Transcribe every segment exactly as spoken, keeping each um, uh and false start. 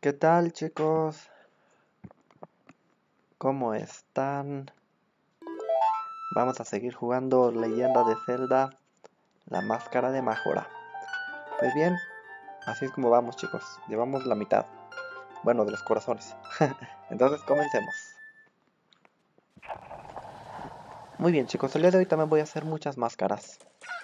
¿Qué tal, chicos? ¿Cómo están? Vamos a seguir jugando Leyenda de Zelda, la máscara de Majora. Pues bien, así es como vamos, chicos. Llevamos la mitad. Bueno, de los corazones. Entonces, comencemos. Muy bien, chicos. El día de hoy también voy a hacer muchas máscaras.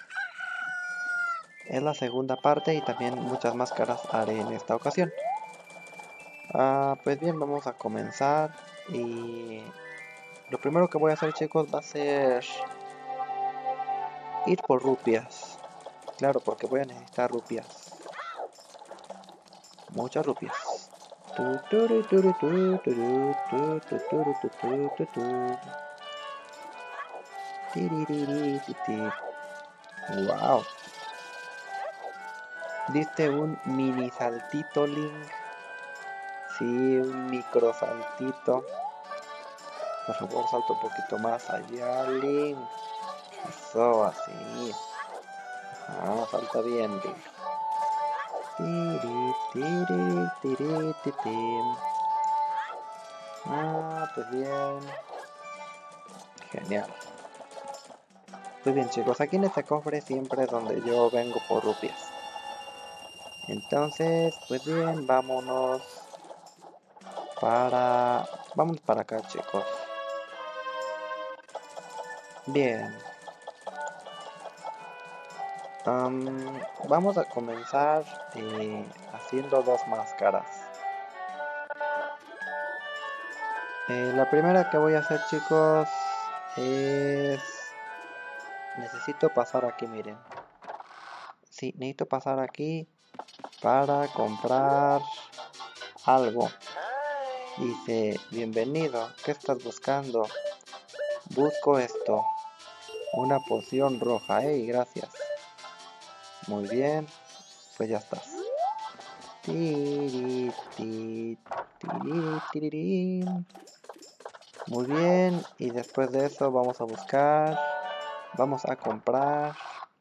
Es la segunda parte y también muchas máscaras haré en esta ocasión. Ah, pues bien, vamos a comenzar. Y lo primero que voy a hacer, chicos, va a ser ir por rupias. Claro, porque voy a necesitar rupias. Muchas rupias. Wow. Diste un mini saltito, Link. Sí, un micro saltito. Por favor, salta un poquito más allá, Link. Eso, así. Ah, salta bien, Link. Ah, pues bien. Genial. Pues bien, chicos, aquí en este cofre siempre es donde yo vengo por rupias. Entonces, pues bien, vámonos para... Vamos para acá, chicos. Bien. Um, vamos a comenzar eh, haciendo dos máscaras. Eh, la primera que voy a hacer, chicos, es... Necesito pasar aquí, miren. Sí, necesito pasar aquí para comprar algo. Dice, bienvenido, ¿qué estás buscando? Busco esto. Una poción roja, ¡eh! Gracias. Muy bien, pues ya estás. Tiri, tiri, tiri, tiri. Muy bien, y después de eso vamos a buscar, vamos a comprar.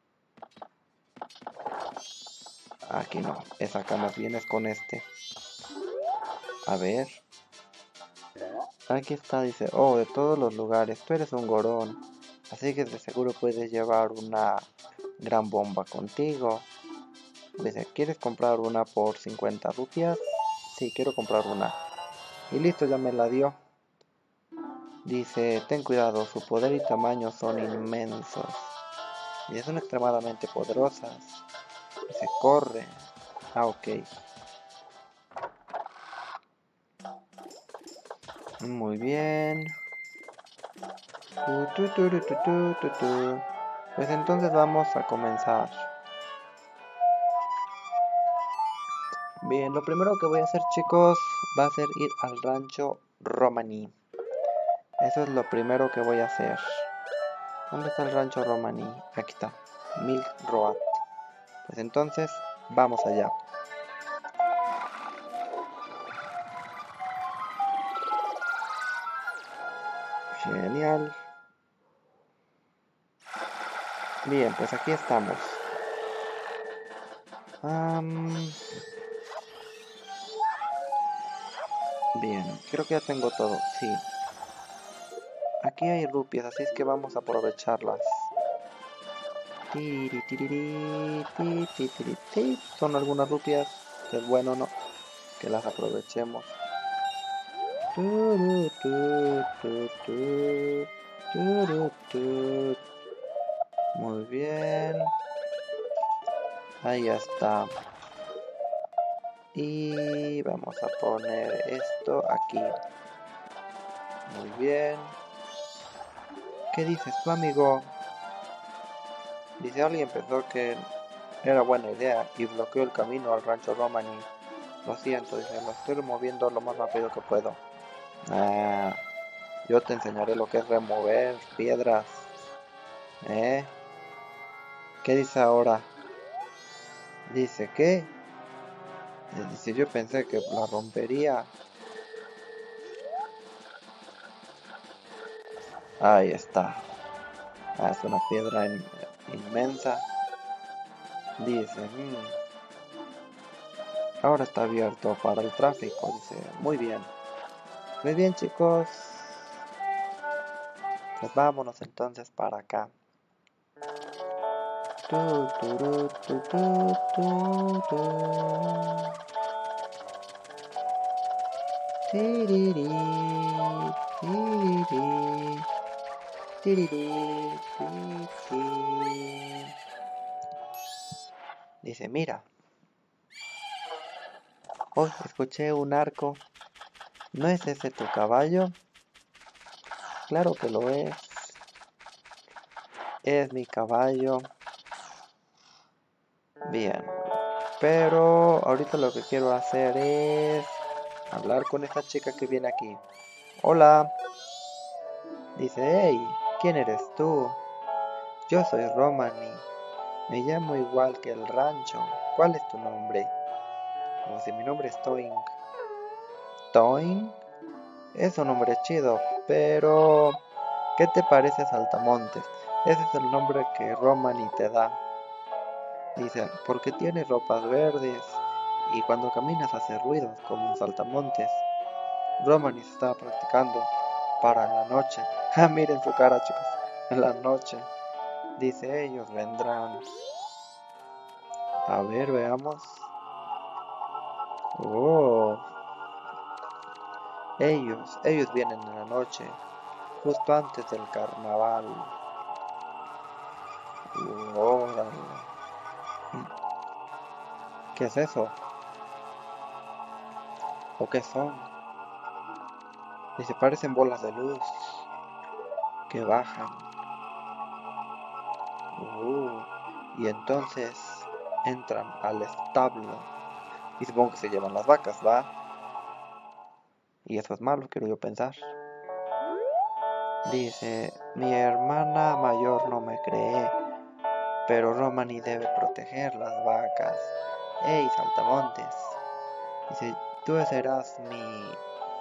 Aquí no, es acá más bien es con este. A ver. Aquí está, dice, oh, de todos los lugares, tú eres un gorón. Así que de seguro puedes llevar una gran bomba contigo. Dice, ¿quieres comprar una por cincuenta rupias? Sí, quiero comprar una. Y listo, ya me la dio. Dice, ten cuidado, su poder y tamaño son inmensos. Y son extremadamente poderosas. Dice, corre. Ah, ok. Muy bien. Tu, tu, tu, tu, tu, tu, tu. Pues entonces vamos a comenzar. Bien, lo primero que voy a hacer, chicos, va a ser ir al rancho Romani. Eso es lo primero que voy a hacer. ¿Dónde está el rancho Romani? Aquí está. Milk Road. Pues entonces, vamos allá. Genial. Bien, pues aquí estamos. Um... Bien, creo que ya tengo todo, sí. Aquí hay rupias, así es que vamos a aprovecharlas. Tiri, tiriri, ti, ti, tiri, ti. Son algunas rupias, es bueno, ¿no? Que las aprovechemos. Turu, tu, tu, tu, turu, tu. Muy bien. Ahí está. Y vamos a poner esto aquí. Muy bien. ¿Qué dices tú, amigo? Dice, alguien pensó que era buena idea y bloqueó el camino al rancho Romani. Lo siento, dice, lo estoy removiendo lo más rápido que puedo. Ah, yo te enseñaré lo que es remover piedras. ¿Eh? ¿Qué dice ahora? Dice, ¿qué? Dice, yo pensé que la rompería. Ahí está. Ah, es una piedra in inmensa. Dice, mmm. Ahora está abierto para el tráfico, dice. Muy bien. Muy bien, chicos. Pues vámonos entonces para acá. Tu, turu, tu, tu, tu, tu. Tiriri, tiriri, tiriri, tiriri. Dice, mira. Oh, escuché un arco. ¿No es ese tu caballo? Claro que lo es. Es mi caballo. Bien. Pero ahorita lo que quiero hacer es hablar con esta chica que viene aquí. Hola. Dice, hey, ¿quién eres tú? Yo soy Romani. Me llamo igual que el rancho. ¿Cuál es tu nombre? O si mi nombre es Toing. ¿Toing? Es un nombre chido, pero... ¿qué te parece Saltamontes? Ese es el nombre que Romani te da. Dice, porque tiene ropas verdes y cuando caminas hace ruidos como un saltamontes. Romani se estaba practicando para la noche. Ah, miren su cara, chicos. En la noche. Dice, ellos vendrán. A ver, veamos. Oh. Ellos, ellos vienen en la noche. Justo antes del carnaval. Órale. ¿Qué es eso? ¿O qué son? Dice, parecen bolas de luz que bajan. Uh, y entonces entran al establo. Y supongo que se llevan las vacas, ¿va? Y eso es malo, quiero yo pensar. Dice, mi hermana mayor no me cree, pero Romani debe proteger las vacas. ¡Ey, Saltamontes! Dice, tú serás mi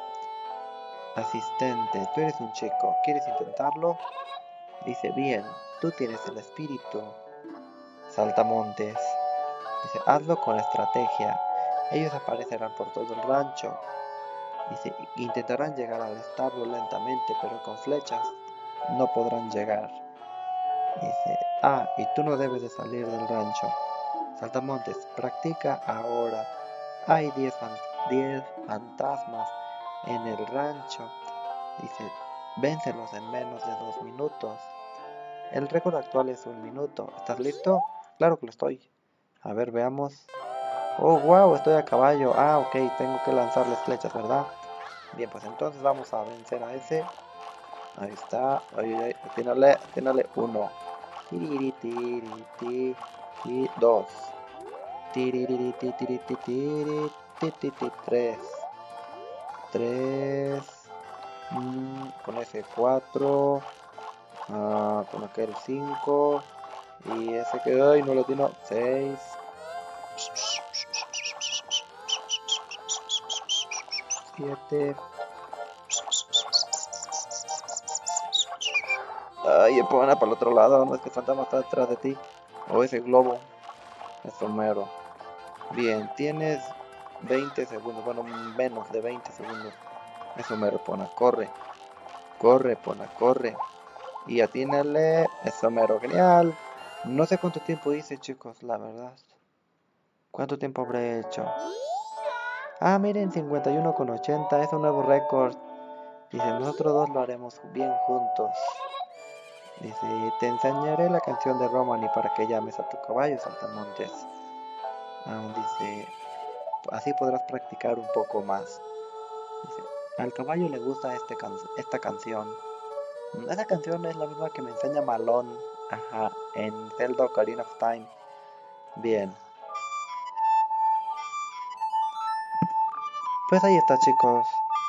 asistente, tú eres un chico, ¿quieres intentarlo? Dice, bien, tú tienes el espíritu, Saltamontes. Dice, hazlo con estrategia. Ellos aparecerán por todo el rancho. Dice, intentarán llegar al establo lentamente, pero con flechas no podrán llegar. Dice, ah, y tú no debes de salir del rancho. Saltamontes, practica ahora. Hay diez fan fantasmas en el rancho. Dice, véncelos en menos de dos minutos. El récord actual es un minuto. ¿Estás listo? Claro que lo estoy. A ver, veamos. Oh, wow, estoy a caballo. Ah, ok, tengo que lanzarles flechas, ¿verdad? Bien, pues entonces vamos a vencer a ese. Ahí está. Ay, ay, atínale, atínale. Uno. Tiriri, tiriri, tiriri, dos. Tiriri, tiriri, tiriri, tiriri, tres. Tres. Mm, con ese cuatro. Ah, con aquel cinco. Y ese que ay, no lo tiene. seis. siete. Ay, Epona, para el otro lado, no es que el fantasma está detrás de ti. O ese globo. Es Romero. Bien, tienes veinte segundos, bueno, menos de veinte segundos. Es Homero, Epona, corre. Corre, Epona, corre. Y atínale, es Homero, genial. No sé cuánto tiempo hice, chicos, la verdad. ¿Cuánto tiempo habré hecho? Ah, miren, cincuenta y uno con ochenta, es un nuevo récord. Dice, nosotros dos lo haremos bien juntos. Dice, te enseñaré la canción de Romani para que llames a tu caballo, Saltamontes. Ah, dice, así podrás practicar un poco más. Dice, al caballo le gusta este can esta canción. Esa canción es la misma que me enseña Malone, ajá, en Zelda Ocarina of Time. Bien. Pues ahí está, chicos.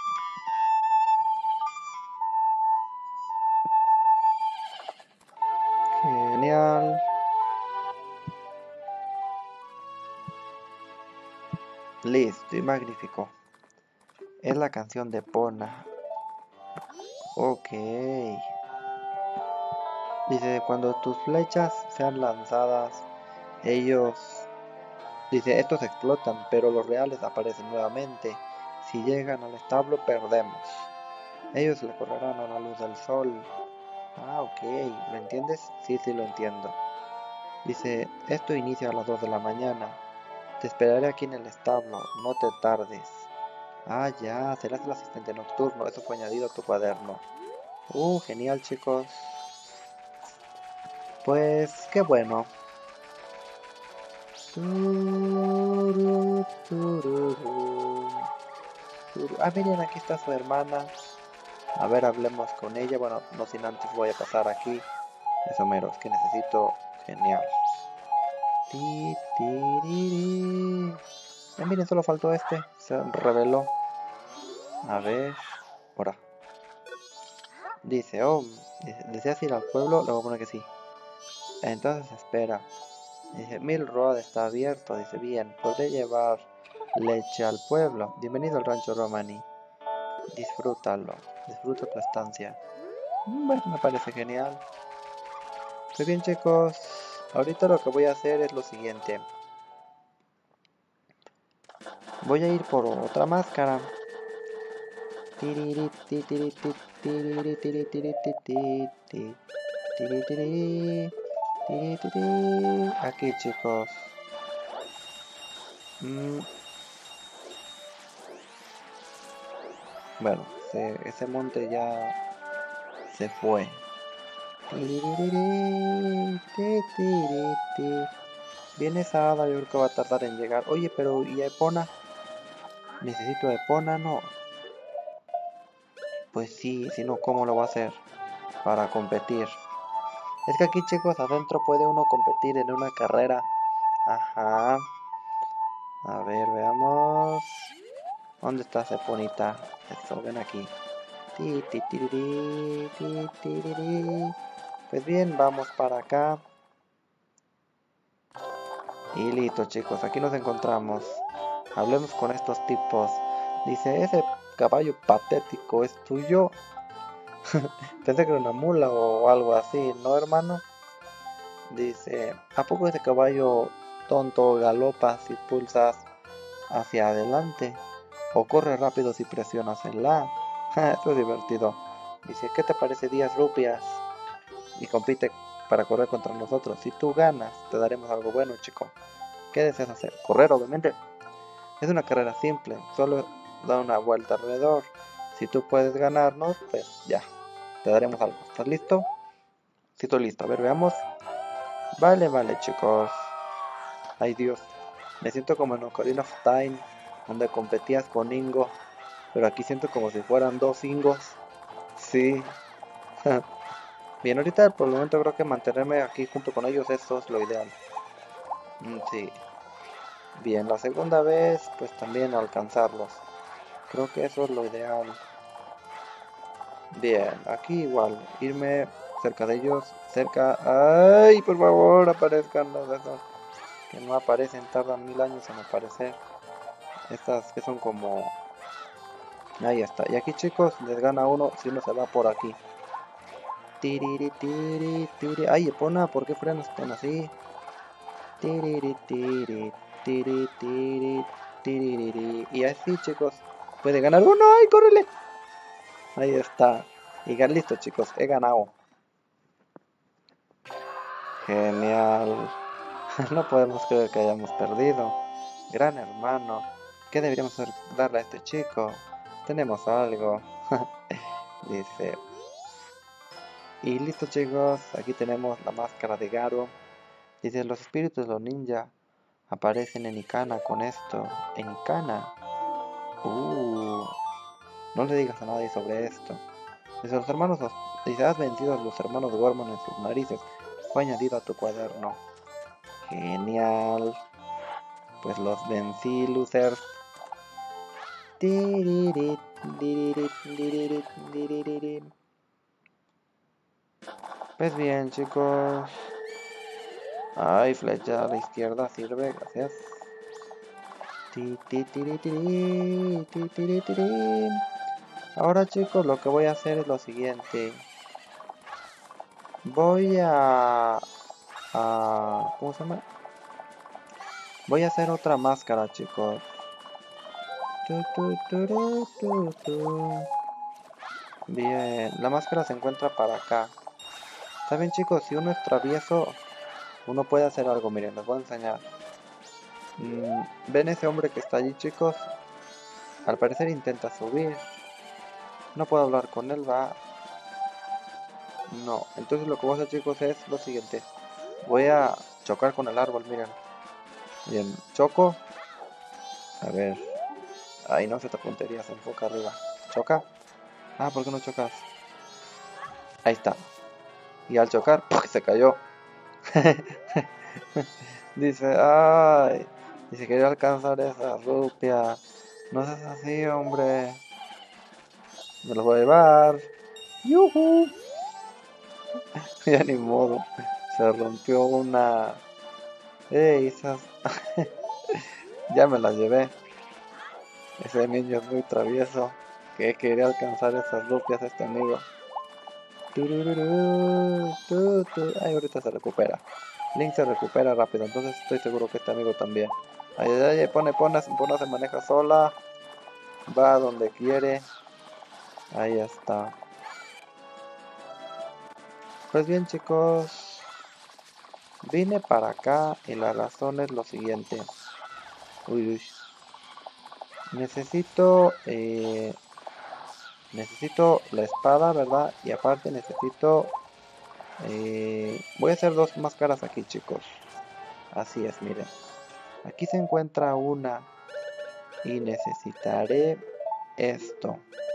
Genial. Listo y magnífico. Es la canción de Pona. Ok. Dice, cuando tus flechas sean lanzadas, ellos Dice, estos explotan, pero los reales aparecen nuevamente. Si llegan al establo, perdemos. Ellos le correrán a la luz del sol. Ah, ok. ¿Lo entiendes? Sí, sí lo entiendo. Dice, esto inicia a las dos de la mañana. Te esperaré aquí en el establo. No te tardes. Ah, ya. Serás el asistente nocturno. Eso fue añadido a tu cuaderno. Uh, genial, chicos. Pues, qué bueno. Turu, tururu, turu. Ah, miren, aquí está su hermana. A ver, hablemos con ella. Bueno, no sin antes voy a pasar aquí. Eso mero, es que necesito... Genial. Ti, tiriri. Ah, miren, solo faltó este. Se reveló. A ver. Ahora. Dice, oh, dice, ¿deseas ir al pueblo? Le voy a poner que sí. Entonces espera. Dice, Milroad está abierto. Dice, bien, podré llevar leche al pueblo. Bienvenido al rancho Romani. Disfrútalo. Disfruta tu estancia. Bueno, me parece genial. Muy bien, chicos. Ahorita lo que voy a hacer es lo siguiente. Voy a ir por otra máscara. Aquí, chicos. Mm. Bueno, se, ese monte ya se fue. Viene esa hada, yo creo que va a tardar en llegar. Oye, pero ¿y a Epona? Necesito a Epona, no. Pues sí, si no, ¿cómo lo va a hacer para competir? Es que aquí, chicos, adentro puede uno competir en una carrera. Ajá. A ver, veamos. ¿Dónde está Eponita? Eso, ven aquí. Ti, ti, tiriri, ti, tiriri. Pues bien, vamos para acá. Y listo, chicos, aquí nos encontramos. Hablemos con estos tipos. Dice, ese caballo patético es tuyo. Pensé que era una mula o algo así, ¿no, hermano? Dice, ¿a poco ese caballo tonto galopa si pulsas hacia adelante? ¿O corre rápido si presionas en la? Esto es divertido. Dice, ¿qué te parece diez rupias? Y compite para correr contra nosotros. Si tú ganas, te daremos algo bueno, chico. ¿Qué deseas hacer? Correr, obviamente. Es una carrera simple, solo da una vuelta alrededor. Si tú puedes ganarnos, pues ya, te daremos algo. ¿Estás listo? Sí, estoy listo. A ver, veamos. Vale, vale, chicos. Ay, Dios. Me siento como en Ocarina of Time, donde competías con Ingo. Pero aquí siento como si fueran dos Ingos. Sí. Bien, ahorita por el momento creo que mantenerme aquí junto con ellos, eso es lo ideal. Mm, sí. Bien, la segunda vez, pues también alcanzarlos. Creo que eso es lo ideal. Bien, aquí igual, irme cerca de ellos, cerca... ¡Ay, por favor, aparezcan los de esos! Que no aparecen, tardan mil años en aparecer. Estas que son como... Ahí está, y aquí, chicos, les gana uno si uno se va por aquí. Tiriri, tiri, tiri. ¡Ay, Epona! ¿Por qué frenas tan así? Tiriri, tiri, tiri, tiri, tiriri. Y así, chicos, puede ganar uno. ¡Ay, córrele! Ahí está. Y ya listo, chicos, he ganado. Genial. No podemos creer que hayamos perdido. Gran hermano. ¿Qué deberíamos hacer- darle a este chico? Tenemos algo. Dice. Y listo, chicos. Aquí tenemos la máscara de Garo. Dice, los espíritus de los ninja aparecen en Ikana con esto. En Ikana. Uh. No le digas a nadie sobre esto. Dice, los hermanos... Dice, has vencido a los hermanos Gorman en sus narices. Fue añadido a tu cuaderno. Genial. Pues los vencí, losers. Pues bien, chicos. Ay, flecha a la izquierda sirve, gracias. Ahora, chicos, lo que voy a hacer es lo siguiente. Voy a... a ¿cómo se llama? Voy a hacer otra máscara, chicos. Tu, tu, turu, tu, tu. Bien, la máscara se encuentra para acá. ¿Saben, chicos? Si uno es travieso, uno puede hacer algo. Miren, les voy a enseñar. Mm, ¿Ven ese hombre que está allí, chicos? Al parecer intenta subir. No puedo hablar con él, va. No, entonces lo que voy a hacer, chicos, es lo siguiente. Voy a chocar con el árbol, miren. Bien, choco. A ver. Ahí no se te puntería, se enfoca arriba. ¿Choca? Ah, ¿por qué no chocas? Ahí está. Y al chocar, ¡puf!, se cayó. Dice, ay. Dice, quería alcanzar esa rupia. No seas así, hombre. Me los voy a llevar. ¡Yuhu! Ya ni modo. Se rompió una... ¡Ey, esas! Ya me las llevé. Ese niño es muy travieso. Que quería alcanzar esas rupias este amigo. Turururu, tu, tu. Ay, ahorita se recupera. Link se recupera rápido, entonces estoy seguro que este amigo también. Ay, ay, ay, pone, pone, pone, se maneja sola. Va a donde quiere. Ahí está. Pues bien, chicos. Vine para acá y la razón es lo siguiente. Uy, uy. Necesito... Eh, necesito la espada, ¿verdad? Y aparte necesito... Eh, voy a hacer dos máscaras aquí, chicos. Así es, miren. Aquí se encuentra una. Y necesitaré esto.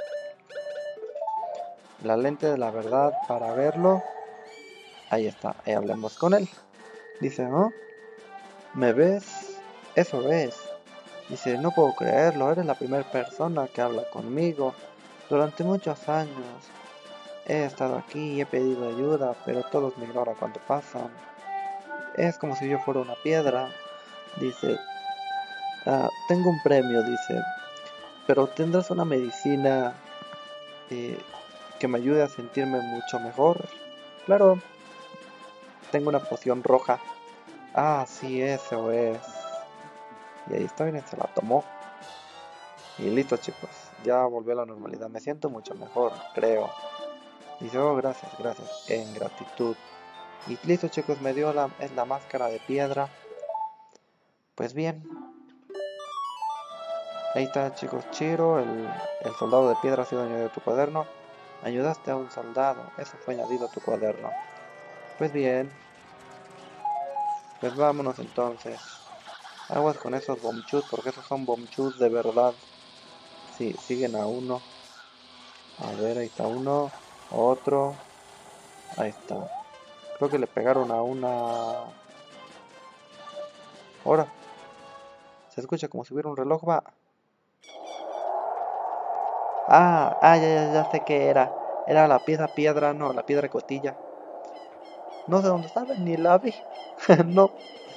La lente de la verdad para verlo. Ahí está, ahí hablemos con él. Dice, ¿no? ¿Me ves? Eso es. Dice, no puedo creerlo, eres la primera persona que habla conmigo. Durante muchos años he estado aquí y he pedido ayuda, pero todos me ignoran cuando pasan. Es como si yo fuera una piedra. Dice, ah, tengo un premio, dice, pero tendrás una medicina eh, que me ayude a sentirme mucho mejor. Claro, tengo una poción roja. Ah, sí, eso es. Y ahí está, miren, se la tomó. Y listo, chicos, ya volvió a la normalidad. Me siento mucho mejor, creo. Dice, oh, gracias, gracias, en gratitud. Y listo, chicos, me dio la, es la máscara de piedra. Pues bien. Ahí está, chicos, Chiro, el, el soldado de piedra ha sido añadido a tu cuaderno. Ayudaste a un soldado, eso fue añadido a tu cuaderno. Pues bien. Pues vámonos entonces. Aguas con esos bomchus, porque esos son bomchus de verdad. Sí, siguen a uno. A ver, ahí está uno. Otro. Ahí está. Creo que le pegaron a una... Ahora. Se escucha como si hubiera un reloj, va. Ah, ah, ya, ya, ya sé qué era. Era la piedra piedra, no, la piedra cotilla. No sé dónde estaba, ni la vi. No.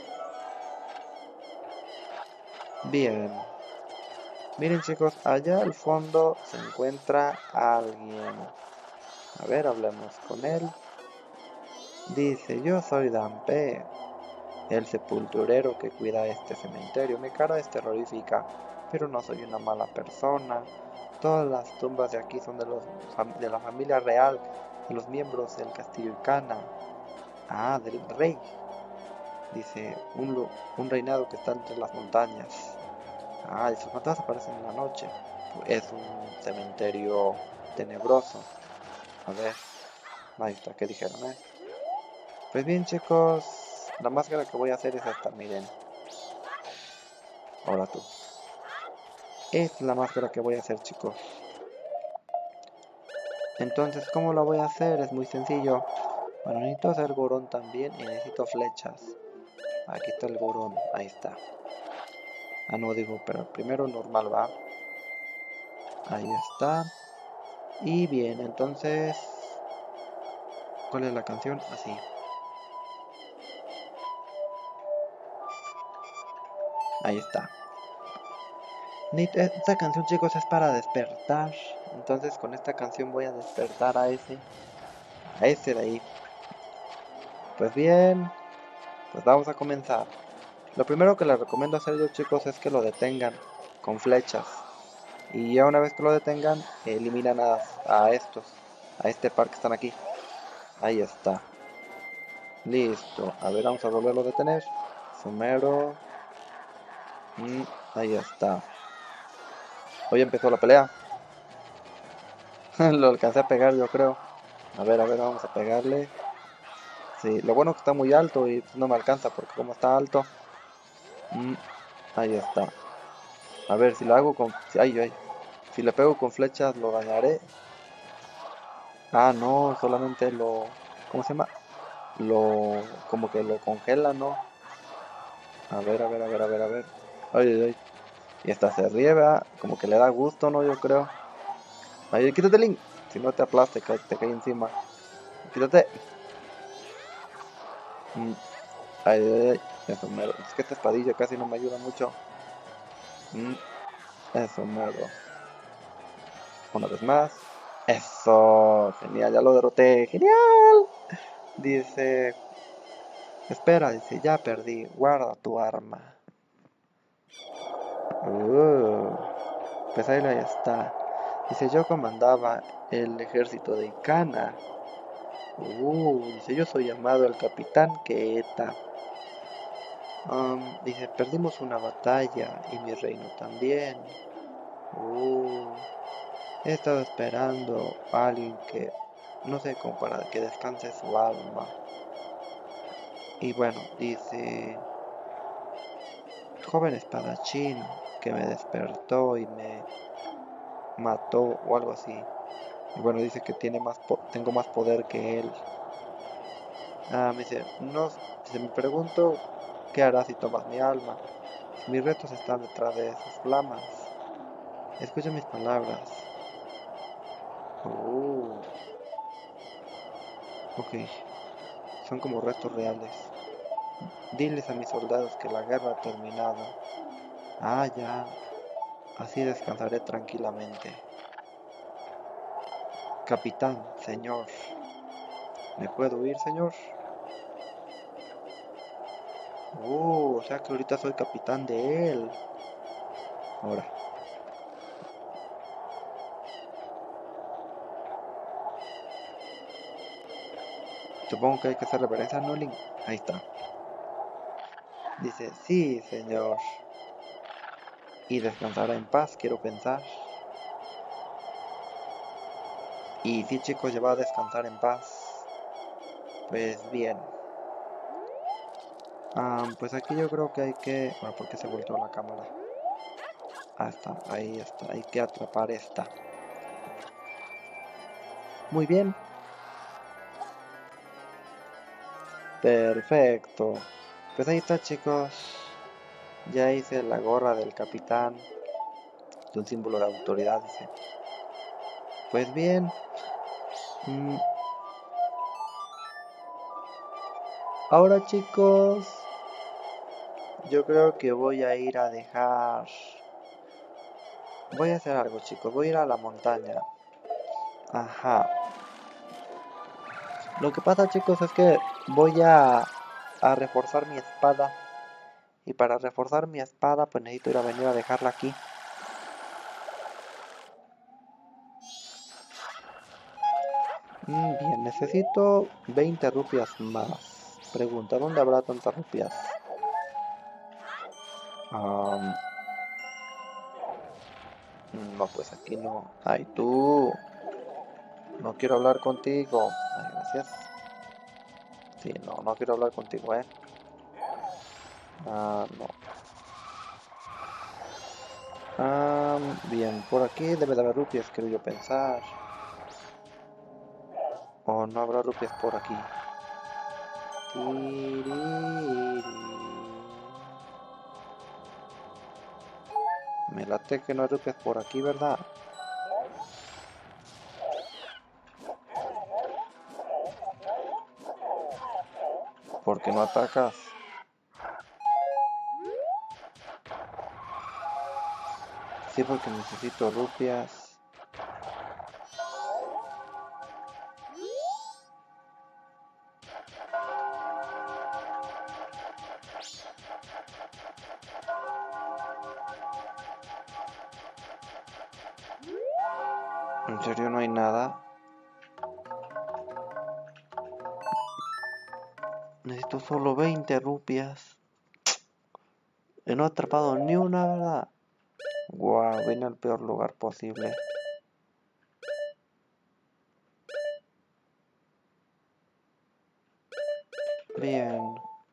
Bien. Miren, chicos, allá al fondo se encuentra alguien. A ver, hablemos con él. Dice, yo soy Dampe, el sepulturero que cuida este cementerio. Mi cara es terrorífica, pero no soy una mala persona. Todas las tumbas de aquí son de, los, de la familia real y los miembros del castillo Icana. Ah, del rey. Dice, un, un reinado que está entre las montañas. Ah, y sus fantasmas aparecen en la noche. Es un cementerio tenebroso. A ver, ahí está, ¿qué dijeron, eh? Pues bien, chicos, la máscara que voy a hacer es esta, miren. Ahora tú. Esta es la máscara que voy a hacer, chicos. Entonces, ¿cómo la voy a hacer? Es muy sencillo. Bueno, necesito hacer gorón también y necesito flechas. Aquí está el gorón, ahí está. Ah, no digo, pero primero normal va. Ahí está. Y bien, entonces... ¿Cuál es la canción? Así. Ahí está. Esta canción, chicos, es para despertar. Entonces con esta canción voy a despertar a ese. A ese de ahí. Pues bien. Pues vamos a comenzar. Lo primero que les recomiendo hacer yo, chicos, es que lo detengan con flechas. Y ya una vez que lo detengan, eliminan a, a estos, a este par que están aquí. Ahí está. Listo. A ver, vamos a volverlo a detener. Sumero. Mm, ahí está. Hoy empezó la pelea. Lo alcancé a pegar, yo creo. A ver, a ver, vamos a pegarle. Sí, lo bueno es que está muy alto y no me alcanza porque como está alto. Mm, ahí está. A ver, si lo hago con... Ay, ay. Si le pego con flechas lo dañaré. Ah, no, solamente lo... ¿Cómo se llama? Lo... Como que lo congela, ¿no? A ver, a ver, a ver, a ver, a ver. Ay, ay, ay. Y esta se riega, como que le da gusto, ¿no? Yo creo. Ay, quítate, Link. Si no te aplaste, te, te cae encima. Quítate. Mm, ay, ay, ay. Eso mero. Es que esta espadilla casi no me ayuda mucho. Mm, eso mero. Una vez más. Eso. Genial, ya lo derroté. Genial. Dice... Espera, dice, ya perdí. Guarda tu arma. Uh, pues ahí está. Dice, yo comandaba el ejército de Ikana. Uh, dice, yo soy llamado el capitán Keeta. Um, dice, perdimos una batalla y mi reino también. Uh, he estado esperando a alguien que, no sé, como para que descanse su alma. Y bueno, dice, joven espadachín que me despertó y me mató o algo así. Y bueno, dice que tiene más tengo más poder que él. Ah, me dice, no, dice, me pregunto qué harás si tomas mi alma. Mis retos están detrás de esas flamas. Escucha mis palabras. Oh, ok, son como restos reales. Diles a mis soldados que la guerra ha terminado. Ah, ya, así descansaré tranquilamente. Capitán, señor. ¿Me puedo ir, señor? Oh, o sea que ahorita soy capitán de él. Ahora. Supongo que hay que hacer reverencia a Nolin. Ahí está. Dice, sí, señor. Y descansará en paz, quiero pensar. Y sí, chicos, ya va a descansar en paz. Pues bien. Um, pues aquí yo creo que hay que... Bueno, ¿por qué se volteó la cámara? Ah, está, ahí está. Hay que atrapar esta. Muy bien. Perfecto. Pues ahí está, chicos. Ya hice la gorra del capitán. De un símbolo de autoridad, dice. Pues bien. Mm, ahora, chicos, yo creo que voy a ir a dejar... Voy a hacer algo, chicos. Voy a ir a la montaña. Ajá. Lo que pasa, chicos, es que voy a, a reforzar mi espada. Y para reforzar mi espada, pues necesito ir a venir a dejarla aquí. Mm, bien, necesito veinte rupias más. Pregunta, ¿dónde habrá tantas rupias? Um, no, pues aquí no. Ay, tú. No quiero hablar contigo. Ay, gracias. Sí, no, no quiero hablar contigo, eh. Ah, no. Ah, bien, por aquí debe de haber rupias, quiero yo pensar. O no habrá rupias por aquí. Tiriri. Me late que no hay rupias por aquí, ¿verdad? ¿Por qué no atacas? Sí, porque necesito rupias. ¿En serio no hay nada? Necesito solo veinte rupias. Y no he atrapado ni una, ¿verdad? Guau, vine al peor lugar posible. Bien.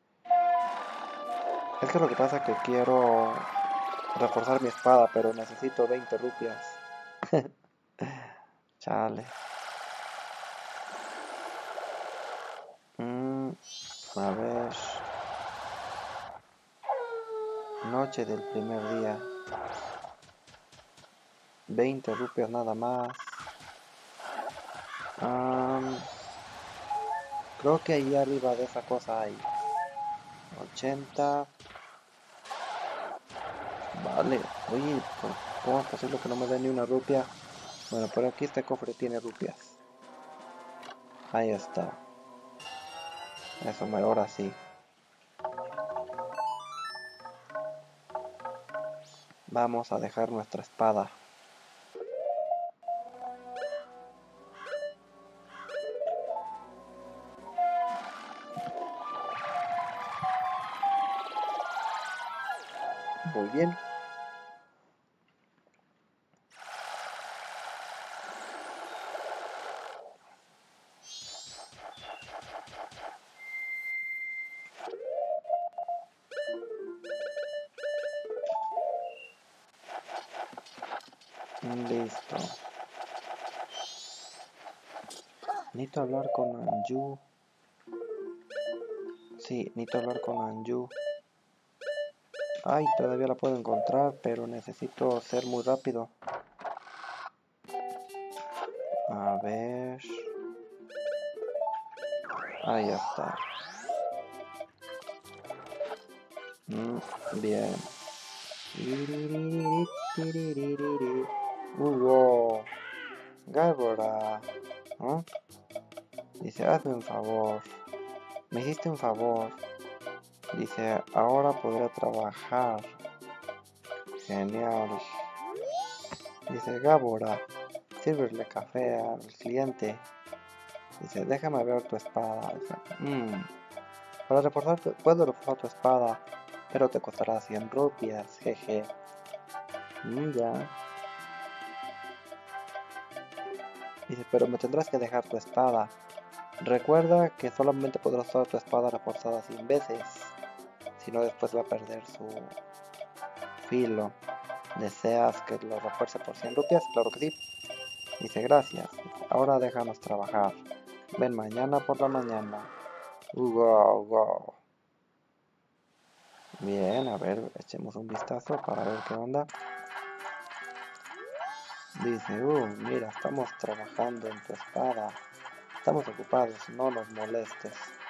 Es que lo que pasa es que quiero reforzar mi espada, pero necesito veinte rupias. Chale. Mm, a ver. Noche del primer día. veinte rupias nada más. Um, creo que ahí arriba de esa cosa hay ochenta. Vale. Oye, ¿cómo es posible que no me dé ni una rupia? Bueno, por aquí este cofre tiene rupias. Ahí está. Eso, me ahora sí. Vamos a dejar nuestra espada. Muy bien. Listo. Necesito hablar con Anju. Sí, necesito hablar con Anju. Ay, todavía la puedo encontrar, pero necesito ser muy rápido. A ver. Ahí está. Mm, bien. Uh, wow. Gárbora. ¿Ah? Dice, hazme un favor. Me hiciste un favor. Dice, ahora podré trabajar. Genial. Dice, Gábora, sírvele café al cliente. Dice, déjame ver tu espada. Dice, mmm. Para reforzar, tu- puedo reforzar tu espada, pero te costará cien rupias, jeje. Mm, ya. Dice, pero me tendrás que dejar tu espada. Recuerda que solamente podrás usar tu espada reforzada cien veces. Si no, después va a perder su filo. ¿Deseas que lo refuerce por cien rupias? Claro que sí. Dice, gracias. Ahora déjanos trabajar. Ven mañana por la mañana. Uh, wow, wow. Bien, a ver, echemos un vistazo para ver qué onda. Dice, uh, mira, estamos trabajando en tu espada. Estamos ocupados, no nos molestes.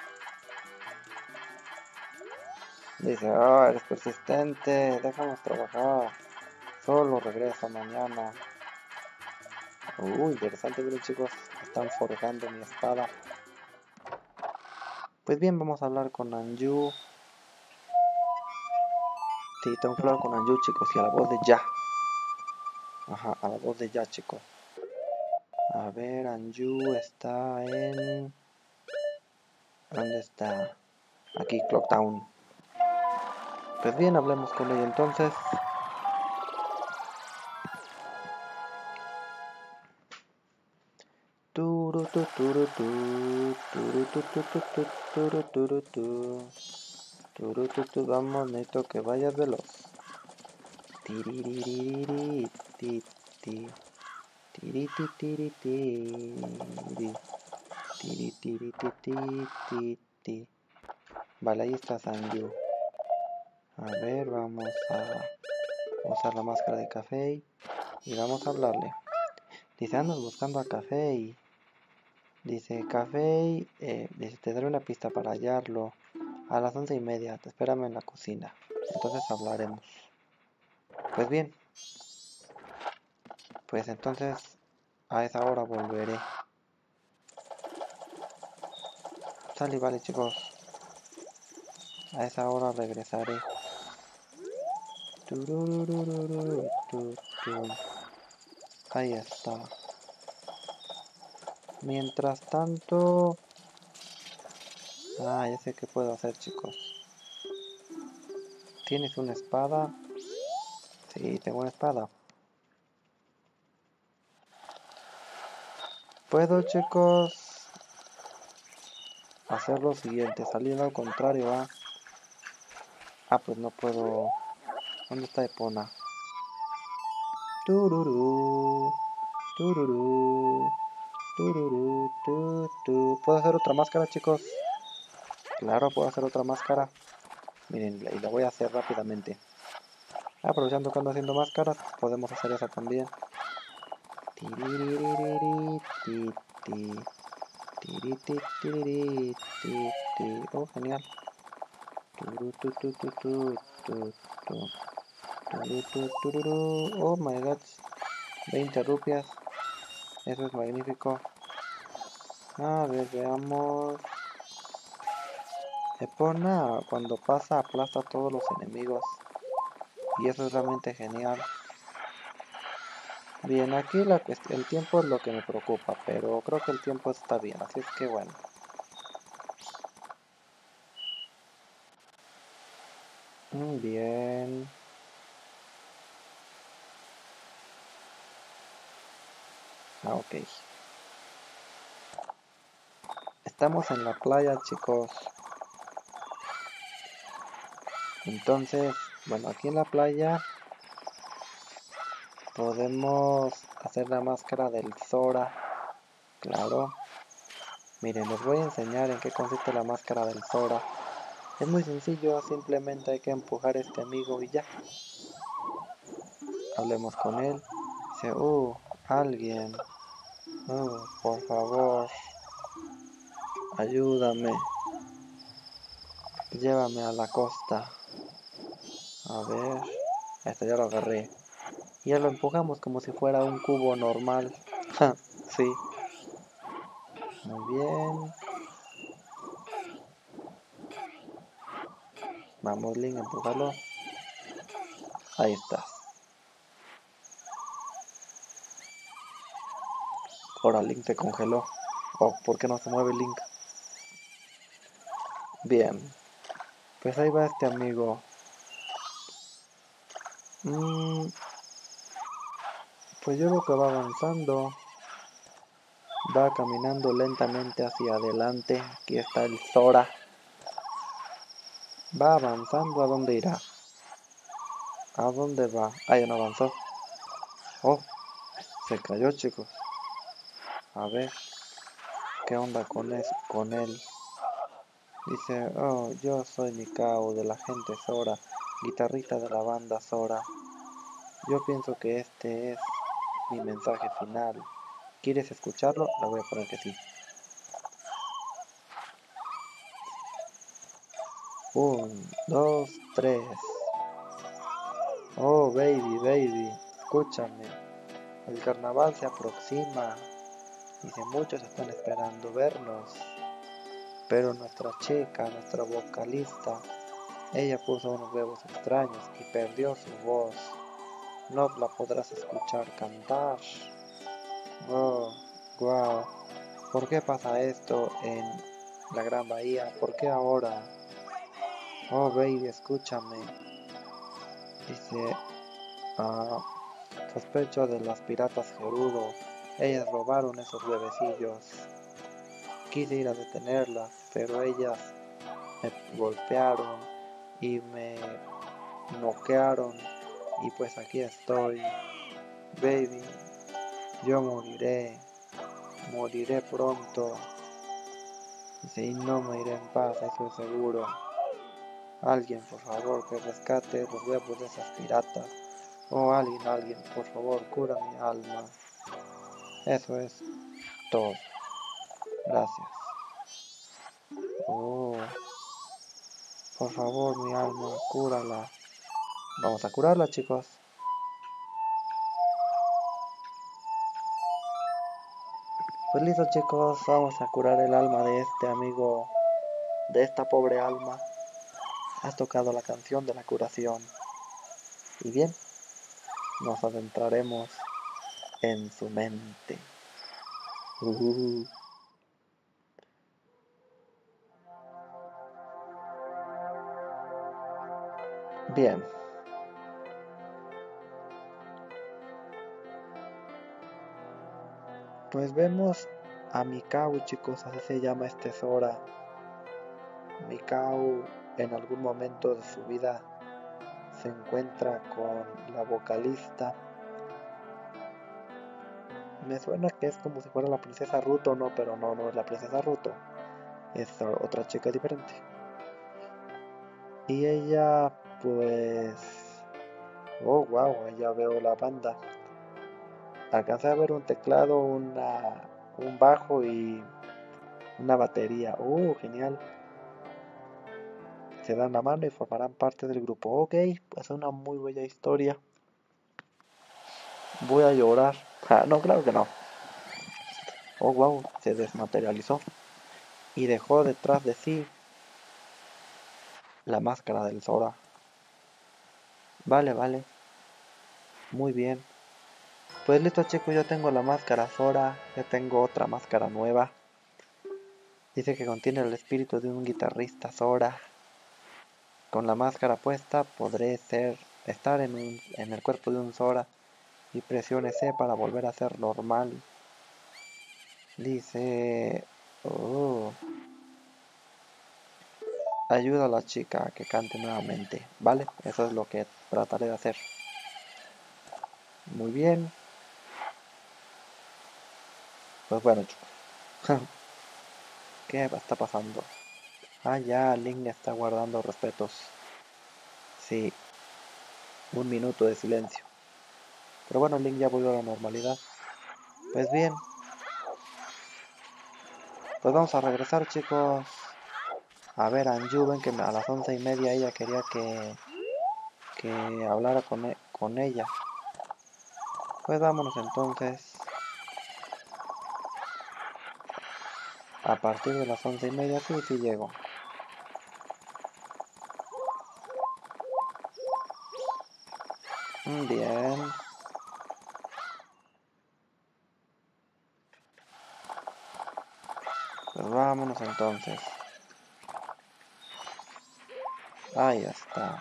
Dice, ah, eres persistente, déjanos trabajar. Solo regresa mañana. Uh, interesante, miren chicos, están forjando mi espada. Pues bien, vamos a hablar con Anju. Sí, tengo que hablar con Anju, chicos, y a la voz de ya. Ajá, a la voz de ya, chicos. A ver, Anju está en... ¿Dónde está? Aquí, Clocktown. Pues bien, hablemos con ella entonces. Turu tu turu tu, turu tu tu tu tu, turu turu tu, turu tu tu, vamos, necesito que vayas veloz. Tiriririri, ti ti, tiri ti tiri tiri, tiri tiri ti ti ti ti. Vale, ahí está Sanju. A ver, vamos a usar la máscara de café y vamos a hablarle. Dice, andas buscando a Café y... Dice, Café, eh, dice, te daré una pista para hallarlo. A las once y media, te espérame en la cocina. Entonces hablaremos. Pues bien. Pues entonces, a esa hora volveré. Sale, vale, chicos. A esa hora regresaré. Turururururu, tu, tu. Ahí está. Mientras tanto... Ah, ya sé qué puedo hacer, chicos. ¿Tienes una espada? Sí, tengo una espada. Puedo, chicos, hacer lo siguiente. Salir al contrario, ¿ah? Ah, pues no puedo... ¿Dónde está Epona? Tururú, tururú, tururú, tu, tu. ¿Puedo hacer otra máscara, chicos? Claro, puedo hacer otra máscara. Miren, y la voy a hacer rápidamente. Aprovechando que ando haciendo máscaras, podemos hacer esa también. Tiriririri, ti, ti. Tiri, ti, tiriri, ti, ti. Oh, genial. Turu, tu, tu, tu, tu, tu, tu. Turu, tu, tururú. Oh my god. veinte rupias. Eso es magnífico. A ver, veamos. Epona cuando pasa aplasta a todos los enemigos. Y eso es realmente genial. Bien, aquí la el tiempo es lo que me preocupa, pero creo que el tiempo está bien, así es que bueno. Bien. Ah, ok. Estamos en la playa, chicos. Entonces, bueno, aquí en la playa podemos hacer la máscara del Zora. Claro. Miren, les voy a enseñar en qué consiste la máscara del Zora. Es muy sencillo, simplemente hay que empujar a este amigo y ya. Hablemos con él. Dice, uh, alguien. Uh, por favor, ayúdame. Llévame a la costa. A ver. Esto ya lo agarré. Y ya lo empujamos como si fuera un cubo normal. Sí. Muy bien. Vamos, Link, empújalo. Ahí está. Ahora Link se congeló. Oh, ¿por qué no se mueve Link? Bien. Pues ahí va este amigo. Mm, pues yo veo que va avanzando. Va caminando lentamente hacia adelante. Aquí está el Zora. Va avanzando. ¿A dónde irá? ¿A dónde va? Ah, ya no avanzó. Oh, se cayó, chicos. A ver, ¿qué onda con, es, con él? Dice, oh, yo soy Mikao de la gente Zora, guitarrista de la banda Zora. Yo pienso que este es mi mensaje final. ¿Quieres escucharlo? Le voy a poner que sí. Un, dos, tres. Oh, baby, baby, escúchame. El carnaval se aproxima. Dice, muchos están esperando vernos. Pero nuestra chica, nuestra vocalista, ella puso unos huevos extraños y perdió su voz. No la podrás escuchar cantar. Oh, wow. ¿Por qué pasa esto en la Gran Bahía? ¿Por qué ahora? Oh, baby, escúchame. Dice, ah, sospecho de las piratas Gerudo. Ellas robaron esos huevecillos. Quise ir a detenerlas, pero ellas me golpearon y me noquearon. Y pues aquí estoy. Baby, yo moriré. Moriré pronto. Y no me iré en paz, eso es seguro. Alguien, por favor, que rescate los huevos de esas piratas. Oh, alguien, alguien, por favor, cura mi alma. Eso es todo. Gracias. Oh, por favor, mi alma, cúrala. Vamos a curarla, chicos. Pues listo, chicos, vamos a curar el alma de este amigo, de esta pobre alma. Has tocado la canción de la curación. Y bien, nos adentraremos en su mente. Uh. Bien. Pues vemos a Mikau, chicos, así se llama este Sora. Mikau en algún momento de su vida se encuentra con la vocalista. Me suena que es como si fuera la princesa Ruto, no, pero no, no es la princesa Ruto. Es otra chica diferente. Y ella, pues... Oh, wow, ya veo la banda. Alcancé a ver un teclado, una, un bajo y una batería. Oh, genial. Se dan la mano y formarán parte del grupo. Ok, pues es una muy bella historia. Voy a llorar. Ah, no, claro que no. Oh, wow, se desmaterializó. Y dejó detrás de sí la máscara del Sora. Vale, vale. Muy bien. Pues listo, chicos, ya tengo la máscara Sora. Ya tengo otra máscara nueva. Dice que contiene el espíritu de un guitarrista Sora. Con la máscara puesta podré ser, estar en, un, en el cuerpo de un Sora y presione C para volver a ser normal. Dice... Oh, ayuda a la chica a que cante nuevamente. Vale, eso es lo que trataré de hacer. Muy bien. Pues bueno, chicos. ¿Qué está pasando? Ah, ya, Link está guardando respetos. Sí, un minuto de silencio. Pero bueno, Link ya volvió a la normalidad. Pues bien. Pues vamos a regresar, chicos. A ver, Anju, ven que a las once y media ella quería que, que hablara con, e con ella. Pues vámonos entonces. A partir de las once y media, sí, sí llego. Bien. Pues vámonos entonces. Ahí está.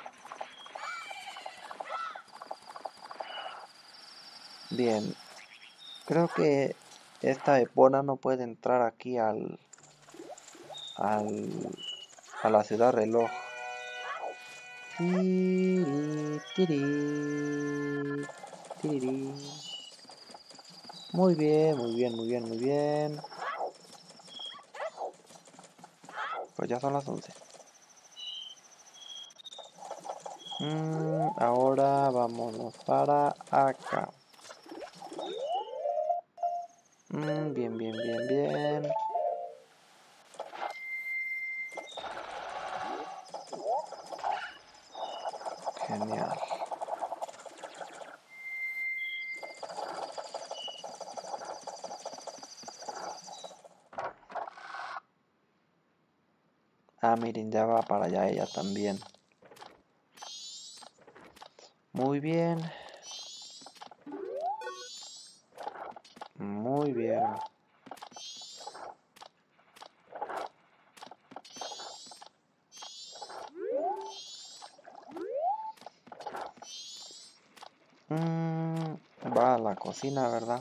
Bien. Creo que esta Epona no puede entrar aquí al... al... a la ciudad reloj. Tiri, tiri, tiri. Muy bien, muy bien, muy bien, muy bien. Pues ya son las once. Mm, ahora vámonos para acá. Mm, bien, bien, bien, bien. Genial. Ah, miren, ya va para allá ella también. Muy bien. Muy bien. Mm, va a la cocina, ¿verdad?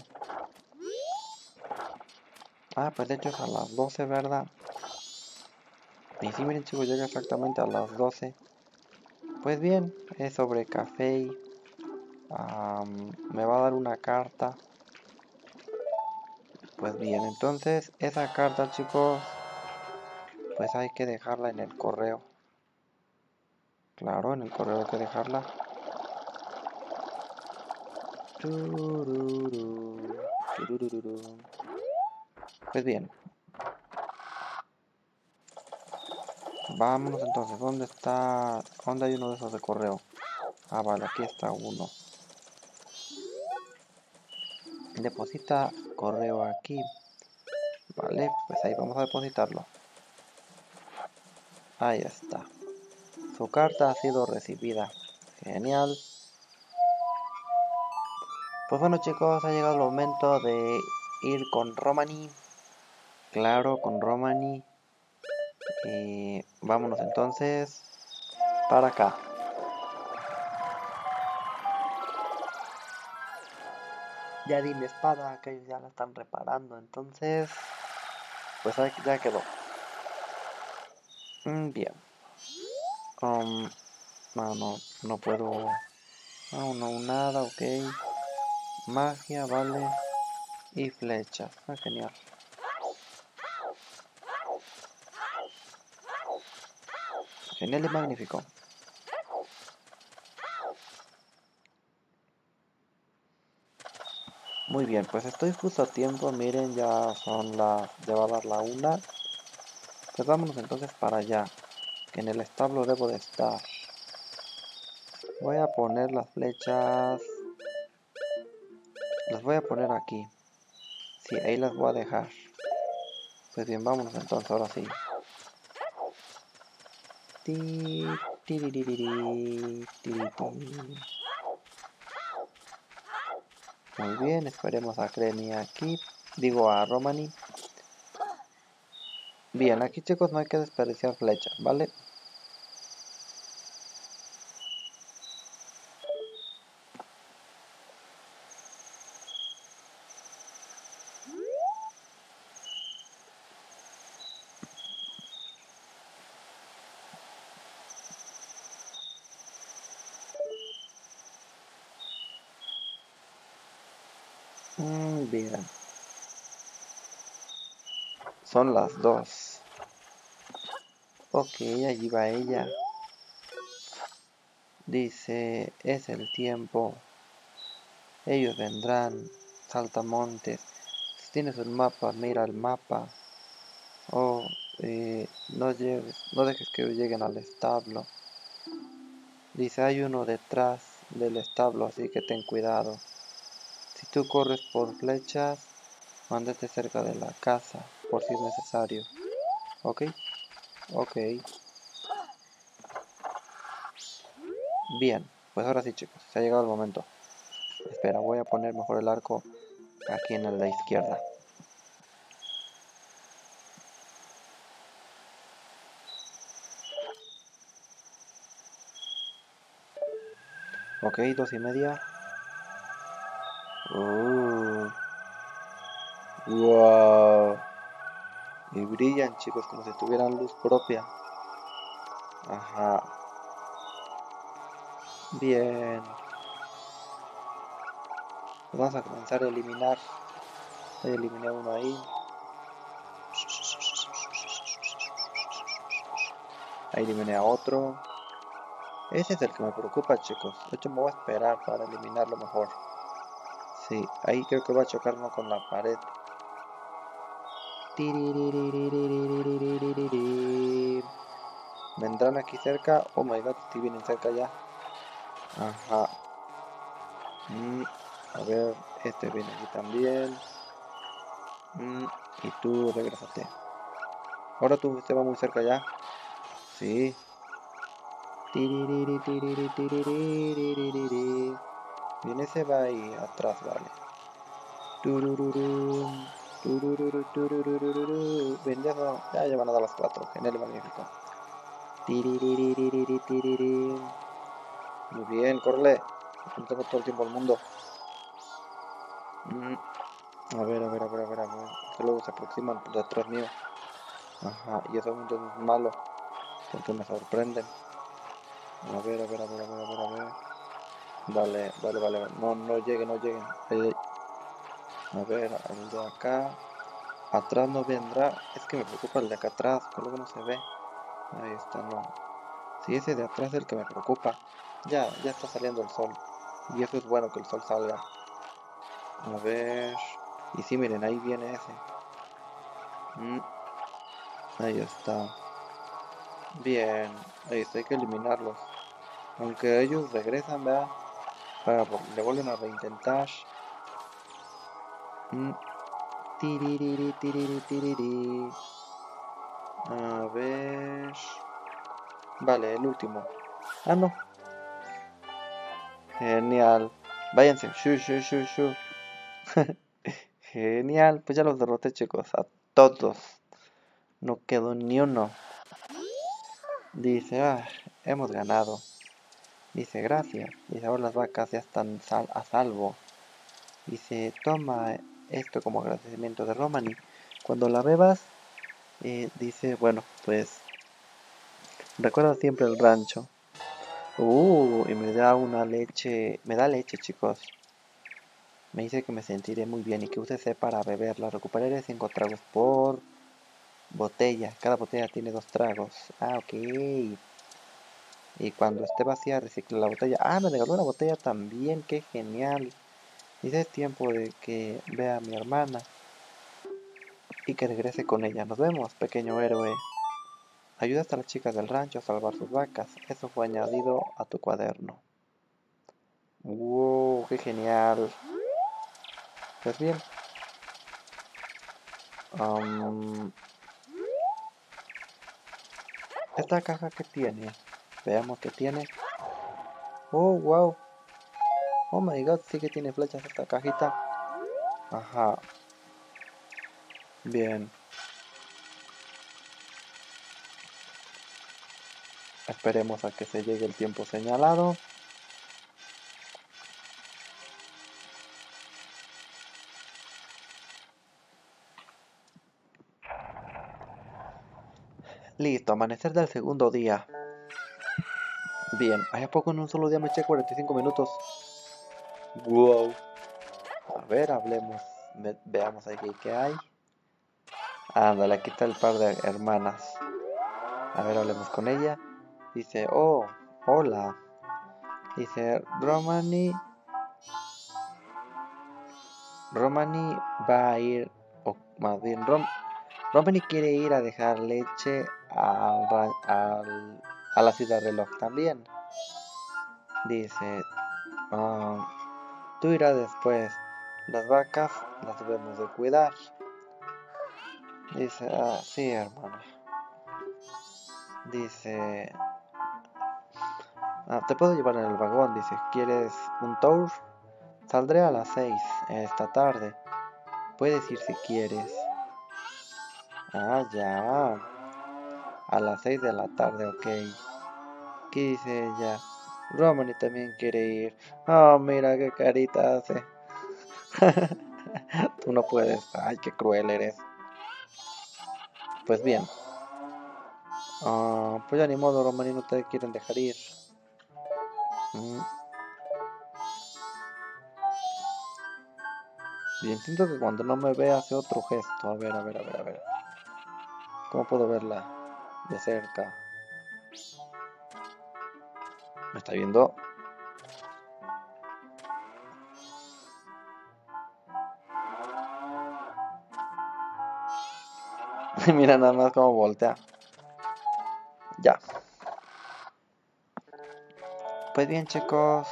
Ah, pues de hecho es a las doce, ¿verdad? Y sí, miren, chicos, llega exactamente a las doce. Pues bien, es sobre café. Um, me va a dar una carta. Pues bien, entonces esa carta, chicos, pues hay que dejarla en el correo. Claro, en el correo hay que dejarla. Tururú, tururú. Pues bien. Vámonos entonces. ¿Dónde está? ¿Dónde hay uno de esos de correo? Ah, vale, aquí está uno. Deposita correo aquí. Vale, pues ahí vamos a depositarlo. Ahí está. Su carta ha sido recibida. Genial. Pues bueno, chicos, ha llegado el momento de ir con Romani. Claro, con Romani. Y vámonos entonces para acá. Ya di mi espada, que ellos ya la están reparando. Entonces, pues ya quedó. Mm, bien. Um, no, no, no puedo. No, no, nada, ok. Magia, vale. Y flechas. Ah, genial. Genial y magnífico. Muy bien, pues estoy justo a tiempo. Miren, ya son las. Ya va a dar la una. Pues vámonos entonces para allá. Que en el establo debo de estar. Voy a poner las flechas. Las voy a poner aquí. Sí, ahí las voy a dejar. Pues bien, vámonos entonces, ahora sí. Ti, tiririri, tiriti. Muy bien, esperemos a Cremi aquí. Digo a Romani. Bien, aquí chicos no hay que desperdiciar flechas, ¿vale? Mm, bien. Son las dos. Ok, allí va ella. Dice, es el tiempo. Ellos vendrán. Saltamontes. Si tienes un mapa, mira el mapa. Oh, eh, no llegues, no dejes que lleguen al establo. Dice, hay uno detrás del establo, así que ten cuidado. Si tú corres por flechas, mándate cerca de la casa, por si es necesario. ¿Ok? Ok. Bien, pues ahora sí chicos, se ha llegado el momento. Espera, voy a poner mejor el arco aquí en la izquierda. Ok, dos y media. Uh, wow. Y brillan chicos como si tuvieran luz propia. Ajá. Bien. Pues vamos a comenzar a eliminar. Voy a eliminar uno ahí. Ahí eliminé a otro. Ese es el que me preocupa chicos. De hecho me voy a esperar para eliminarlo mejor. Sí, ahí creo que va a chocar uno con la pared. ¿Vendrán aquí cerca? Oh my god, si vienen cerca ya. Ajá. Mm, a ver, este viene aquí también. Mm, y tú regrésate. Ahora tú, este va muy cerca ya. Sí. Bien, ese va ahí atrás, vale. Turururum, turururu, tururururu. Bien, ya, son- ya, ya van a dar las cuatro. Genial y magnífico. Tiriririririri, tiriri. Muy bien, córrele. No tengo todo el tiempo del mundo. Mm, A ver, a ver, a ver, a ver, a ver. Que luego se aproximan por detrás mío. Ajá, y eso es malo. Porque me sorprenden. A ver, a ver, a ver, a ver, a ver, a ver. Vale, vale, vale. vale. No, no lleguen, no lleguen. Eh, a ver, el de acá. Atrás no vendrá. Es que me preocupa el de acá atrás, que luego no se ve. Ahí está, no. Sí, ese de atrás es el que me preocupa. Ya, ya está saliendo el sol. Y eso es bueno que el sol salga. A ver. Y sí, miren, ahí viene ese. Mm, ahí está. Bien. Ahí está, hay que eliminarlos. Aunque ellos regresan, ¿verdad? Para, le vuelven a reintentar. Mm, tiriri, tiriri, tiriri. A ver. Vale, el último. Ah, no. Genial. Váyanse. Shu, shu, shu, shu. Genial, pues ya los derroté, chicos, a todos. No quedó ni uno. Dice, ah, hemos ganado. Dice, gracias. Dice, ahora las vacas ya están sal a salvo. Dice, toma esto como agradecimiento de Romani. Cuando la bebas, eh, dice, bueno, pues recuerda siempre el rancho. Uh, y me da una leche, me da leche, chicos. Me dice que me sentiré muy bien y que use C para beberla. Recuperaré cinco tragos por botella. Cada botella tiene dos tragos. Ah, ok. Y cuando esté vacía, recicla la botella. Ah, me regaló la botella también. Qué genial. Dice, es tiempo de que vea a mi hermana y que regrese con ella. Nos vemos, pequeño héroe. Ayudaste a las chicas del rancho a salvar sus vacas. Eso fue añadido a tu cuaderno. Wow, qué genial. Pues bien. Um, esta caja que tiene. Veamos qué tiene. Oh, wow. Oh my god, sí que tiene flechas esta cajita. Ajá. Bien. Esperemos a que se llegue el tiempo señalado. Listo, amanecer del segundo día. Bien, ¿hay a poco en un solo día me eché cuarenta y cinco minutos? Wow. A ver, hablemos. Ve veamos aquí qué hay. Ándale, aquí está el par de hermanas. A ver, hablemos con ella. Dice, oh, hola. Dice, Romani. Romani va a ir, o más bien, Rom, Romani quiere ir a dejar leche al, al, a la ciudad reloj también. Dice, uh, tú irás después. Las vacas las debemos de cuidar. Dice, ah, sí, hermana. Dice, ah, te puedo llevar en el vagón. Dice, ¿quieres un tour? Saldré a las seis esta tarde. Puedes ir si quieres. Ah, ya. A las seis de la tarde, ok. ¿Qué dice ella? Romani también quiere ir. Oh, mira qué carita hace. Tú no puedes. Ay, qué cruel eres. Pues bien. Uh, pues ya ni modo, Romani, no te quieren dejar ir. Mm. Bien, siento que cuando no me ve hace otro gesto. A ver, a ver, a ver, a ver. ¿Cómo puedo verla de cerca? ¿Me está viendo? Mira nada más cómo voltea. Ya. Pues bien, chicos.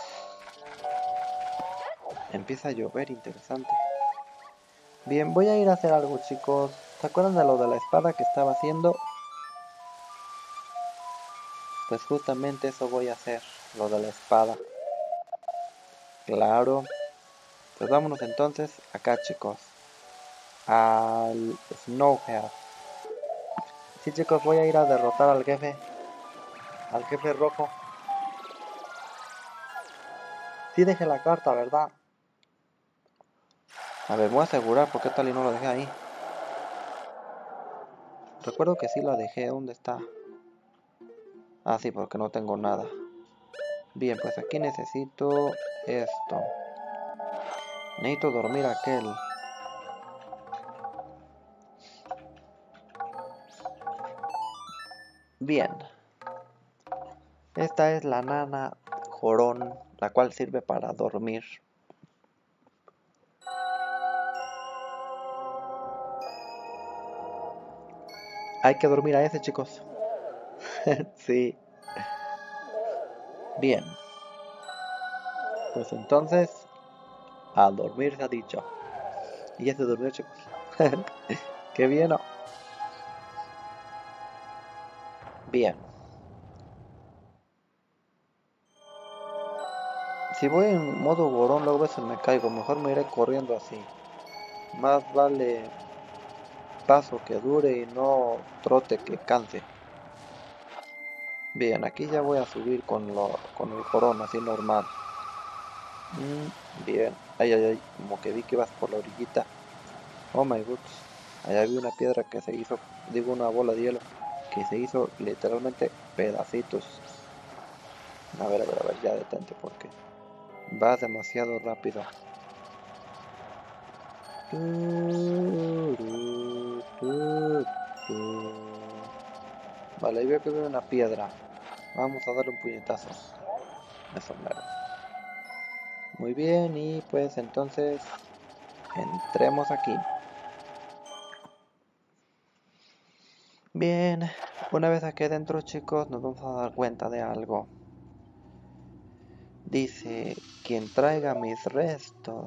Empieza a llover, interesante. Bien, voy a ir a hacer algo, chicos. ¿Se acuerdan de lo de la espada que estaba haciendo? Pues justamente eso voy a hacer, lo de la espada. Claro. Pues vámonos entonces acá, chicos. Al Snowhead. Sí, chicos, voy a ir a derrotar al jefe. Al jefe rojo. Sí dejé la carta, ¿verdad? A ver, voy a asegurar porque tal y no lo dejé ahí. Recuerdo que sí la dejé. ¿Dónde está? Ah, sí, porque no tengo nada. Bien, pues aquí necesito esto. Necesito dormir aquel. Bien. Esta es la nana jorón, la cual sirve para dormir. Hay que dormir a ese, chicos. Sí. Bien. Pues entonces, a dormir se ha dicho. Y ya se durmió, chicos. Qué bien, ¿no? Bien. Si voy en modo gorón, luego a veces me caigo. Mejor me iré corriendo así. Más vale paso que dure y no trote que canse. Bien, aquí ya voy a subir con, lo, con el corona, así normal. Mm, bien. Ay, ay, ay. Como que vi que ibas por la orillita. Oh my god. Allá vi una piedra que se hizo, digo una bola de hielo, que se hizo literalmente pedacitos. A ver, a ver, a ver, ya detente porque vas demasiado rápido. Vale, ahí veo que veo una piedra. Vamos a darle un puñetazo. Eso mero. Muy bien, y pues entonces entremos aquí. Bien, una vez aquí adentro, chicos, nos vamos a dar cuenta de algo. Dice, quien traiga mis restos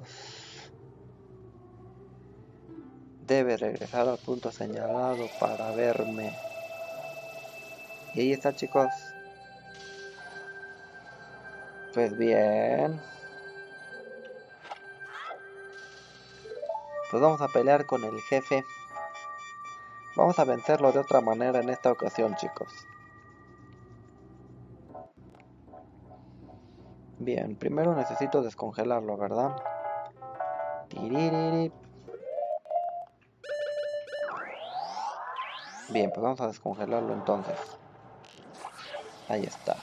debe regresar al punto señalado para verme. Y ahí está, chicos. Pues bien. Pues vamos a pelear con el jefe. Vamos a vencerlo de otra manera en esta ocasión, chicos. Bien, primero necesito descongelarlo, ¿verdad? Tiririri. Bien, pues vamos a descongelarlo entonces. Ahí está.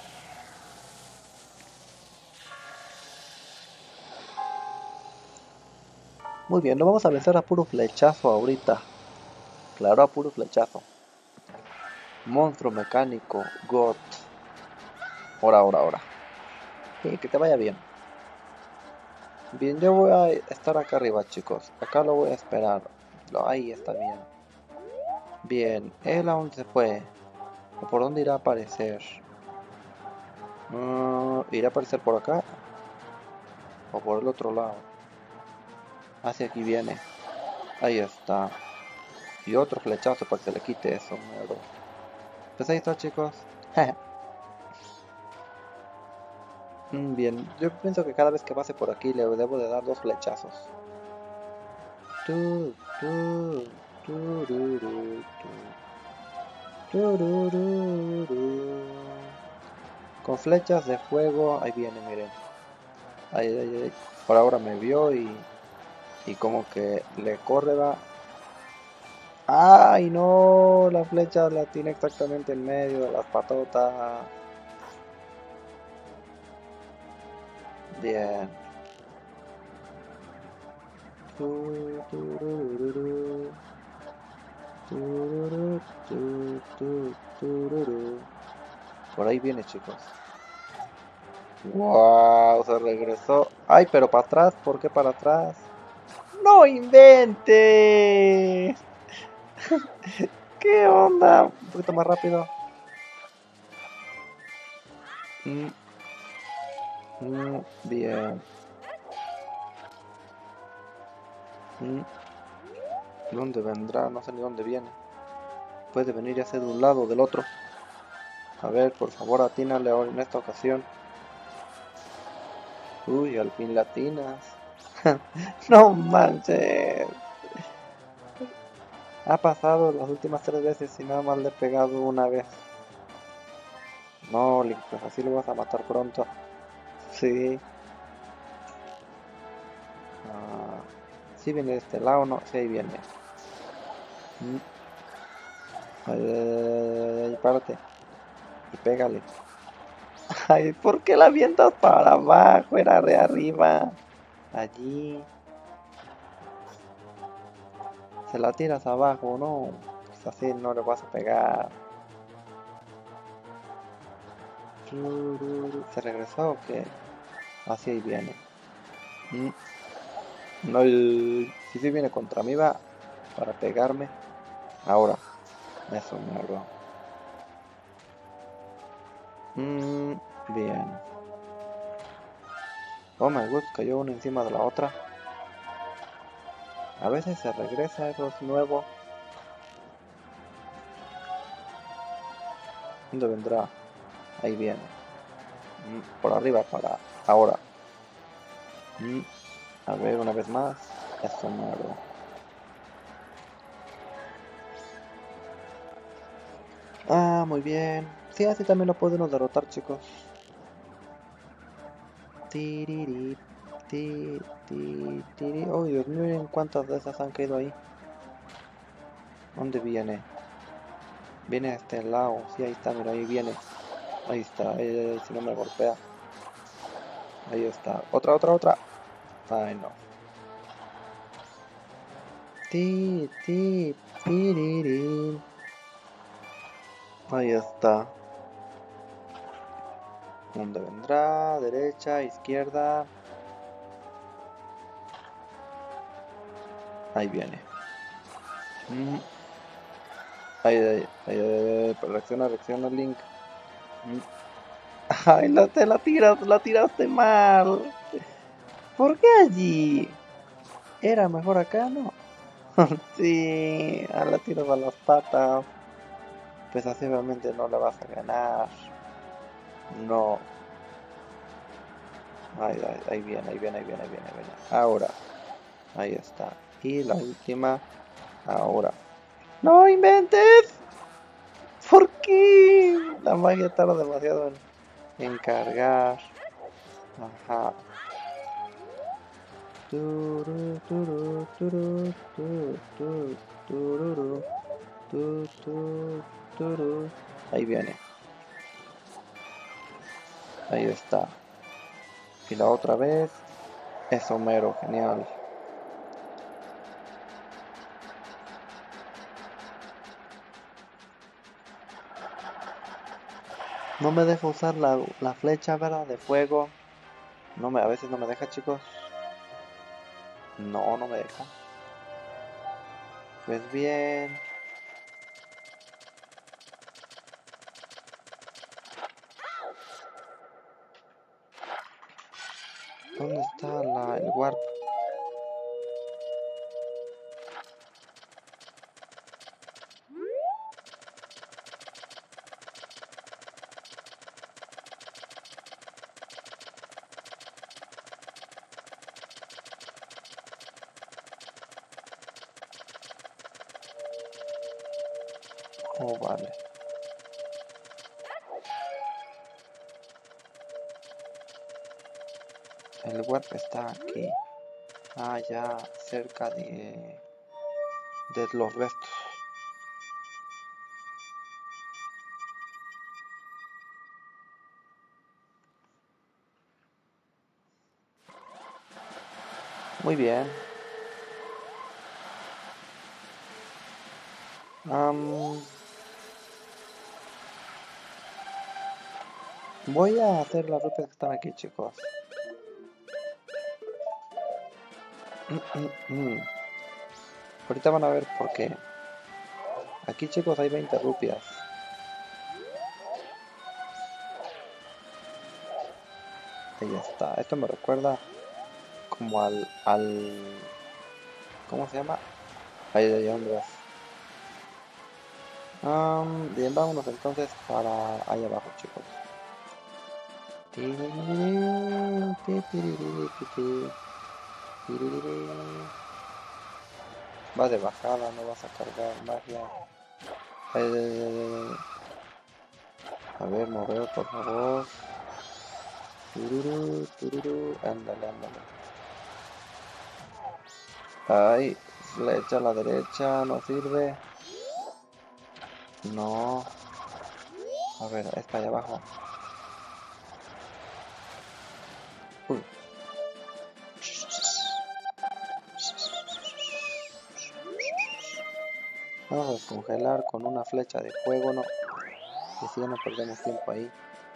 Muy bien, lo vamos a vencer a puro flechazo ahorita. Claro, a puro flechazo. Monstruo mecánico, God. Ahora, ahora, ahora. Sí, que te vaya bien. Bien, yo voy a estar acá arriba, chicos. Acá lo voy a esperar. Lo, ahí está bien. Bien, ¿él a dónde se fue? ¿O por dónde irá a aparecer? Uh, ¿Irá a aparecer por acá? ¿O por el otro lado? Hacia aquí viene. Ahí está. Y otro flechazo para que se le quite eso, mero. Pues ahí está, chicos. Mm, bien, yo pienso que cada vez que pase por aquí le debo de dar dos flechazos. Tu, tu, tururú, tu, tururú. Con flechas de fuego, ahí viene, miren. Ahí, ahí, ahí. Por ahora me vio y, y como que le corre, va. ¡Ay, no! La flecha la tiene exactamente en medio de las patotas. Bien. Tu, tururú, tururú, tu, tu, tururú. Por ahí viene, chicos. ¡Wow! Se regresó. ¡Ay, pero para atrás! ¿Por qué para atrás? ¡No inventes! ¿Qué onda? Un poquito más rápido. Mm, mm, bien. Mm, ¿Dónde vendrá? No sé ni dónde viene. Puede venir ya sea de un lado o del otro. A ver, por favor, atínale ahora en esta ocasión. Uy, al fin latinas. No manches. Ha pasado las últimas tres veces y nada más le he pegado una vez. No, Link, pues así lo vas a matar pronto. Sí. Ah, sí viene de este lado, no, sí ahí viene. Mm. Ay, ay, ay, ay, párate. Y pégale. Ay, ¿por qué la avientas para abajo? Era de arriba. Allí. Se la tiras abajo, no. Pues así no le vas a pegar. ¿Se regresó o qué? Así ahí viene. Mm. No, si sí, sí viene contra mí, va. Para pegarme. Ahora. Eso, mierda. Mm, bien. Oh my god, cayó una encima de la otra. A veces se regresa, eso es nuevo. ¿Dónde vendrá? Ahí viene. Mm, por arriba para ahora. Mm, A ver, una vez más. Eso mero. Ah, muy bien. Sí, así también lo podemos derrotar, chicos. Tiriri, ti, ti, tiri. Oh, Dios mío, miren cuántas de esas han caído ahí. ¿Dónde viene? Viene a este lado. Sí, ahí está, mira, ahí viene. Ahí está, ahí, ahí, ahí, si no me golpea. Ahí está. Otra, otra, otra. Ay, no. Ti, ti, tiriri. Ahí está. ¿Dónde vendrá? Derecha, izquierda. Ahí viene. Mm. Ahí, ahí, ahí, ahí, ahí. Reacciona, reacciona, Link. Mm. Ay, la, te la tiras, la tiraste mal. ¿Por qué allí? Era mejor acá, ¿no? Sí, a la tiras a las patas. Pues así obviamente no la vas a ganar. No. Ahí, ahí, ahí viene, ahí viene, ahí viene, ahí viene, ahí viene. Ahora. Ahí está. Y la última. Ahora. ¡No inventes! ¿Por qué? La magia tarda demasiado en, en cargar. Ajá. Turu, turu, turu, turu, turu, tururu, tu, tu, turu. Ahí viene. Ahí está. Y la otra vez. Es Homero, genial. No me deja usar la, la flecha, ¿verdad? De fuego. No me, a veces no me deja, chicos. No, no me deja. Pues bien. ¿Dónde está la, el warp? Oh, vale. El warp está aquí. Ah, ya cerca de, de los restos. Muy bien. Um, voy a hacer las rutas que están aquí, chicos. Ahorita van a ver por qué. Aquí, chicos, hay veinte rupias. Ahí está. Esto me recuerda como al... al ¿cómo se llama? Ahí de hombres. Um, bien, vámonos entonces para ahí abajo, chicos. Va de bajada, no vas a cargar magia. Eh, a ver, mover, por favor. Tururu, tururu. Ándale, ándale. Ahí, flecha a la derecha, no sirve. No. A ver, está ahí abajo. Uy. Vamos a descongelar con una flecha de fuego, no. Y si ya no perdemos tiempo ahí.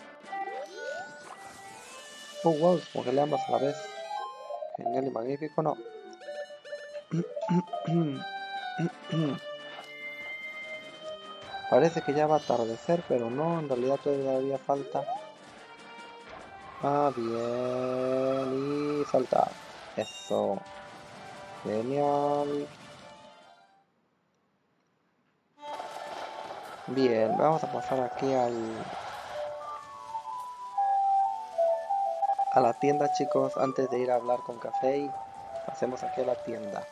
Oh, wow, descongelé ambas a la vez. Genial y magnífico, no. Parece que ya va a atardecer, pero no, en realidad todavía falta. Ah, bien. Y salta. Eso. Genial. Bien, vamos a pasar aquí al... a la tienda, chicos, antes de ir a hablar con Café. Pasemos aquí a la tienda.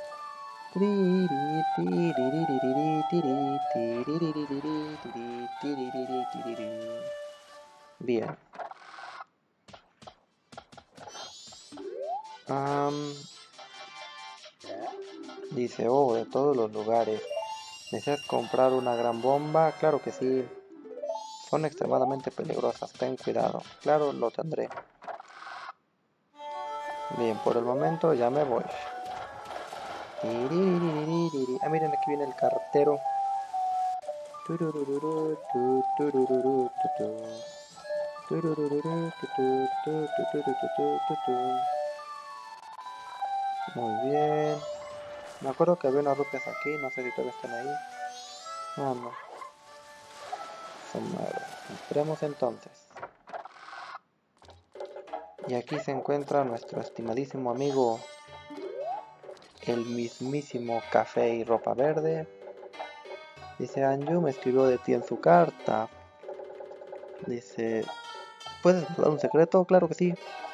Bien. Um, dice, oh, de todos los lugares. ¿Deseas comprar una gran bomba? Claro que sí. Son extremadamente peligrosas, ten cuidado. Claro, lo tendré. Bien, por el momento ya me voy. Ah, miren, aquí viene el cartero. Muy bien. Me acuerdo que había unas rupias aquí, no sé si todavía están ahí. Ah, no. Entremos entonces. Y aquí se encuentra nuestro estimadísimo amigo, el mismísimo Café y Ropa Verde. Dice, Anju me escribió de ti en su carta. Dice, ¿puedes dar un secreto? Claro que sí.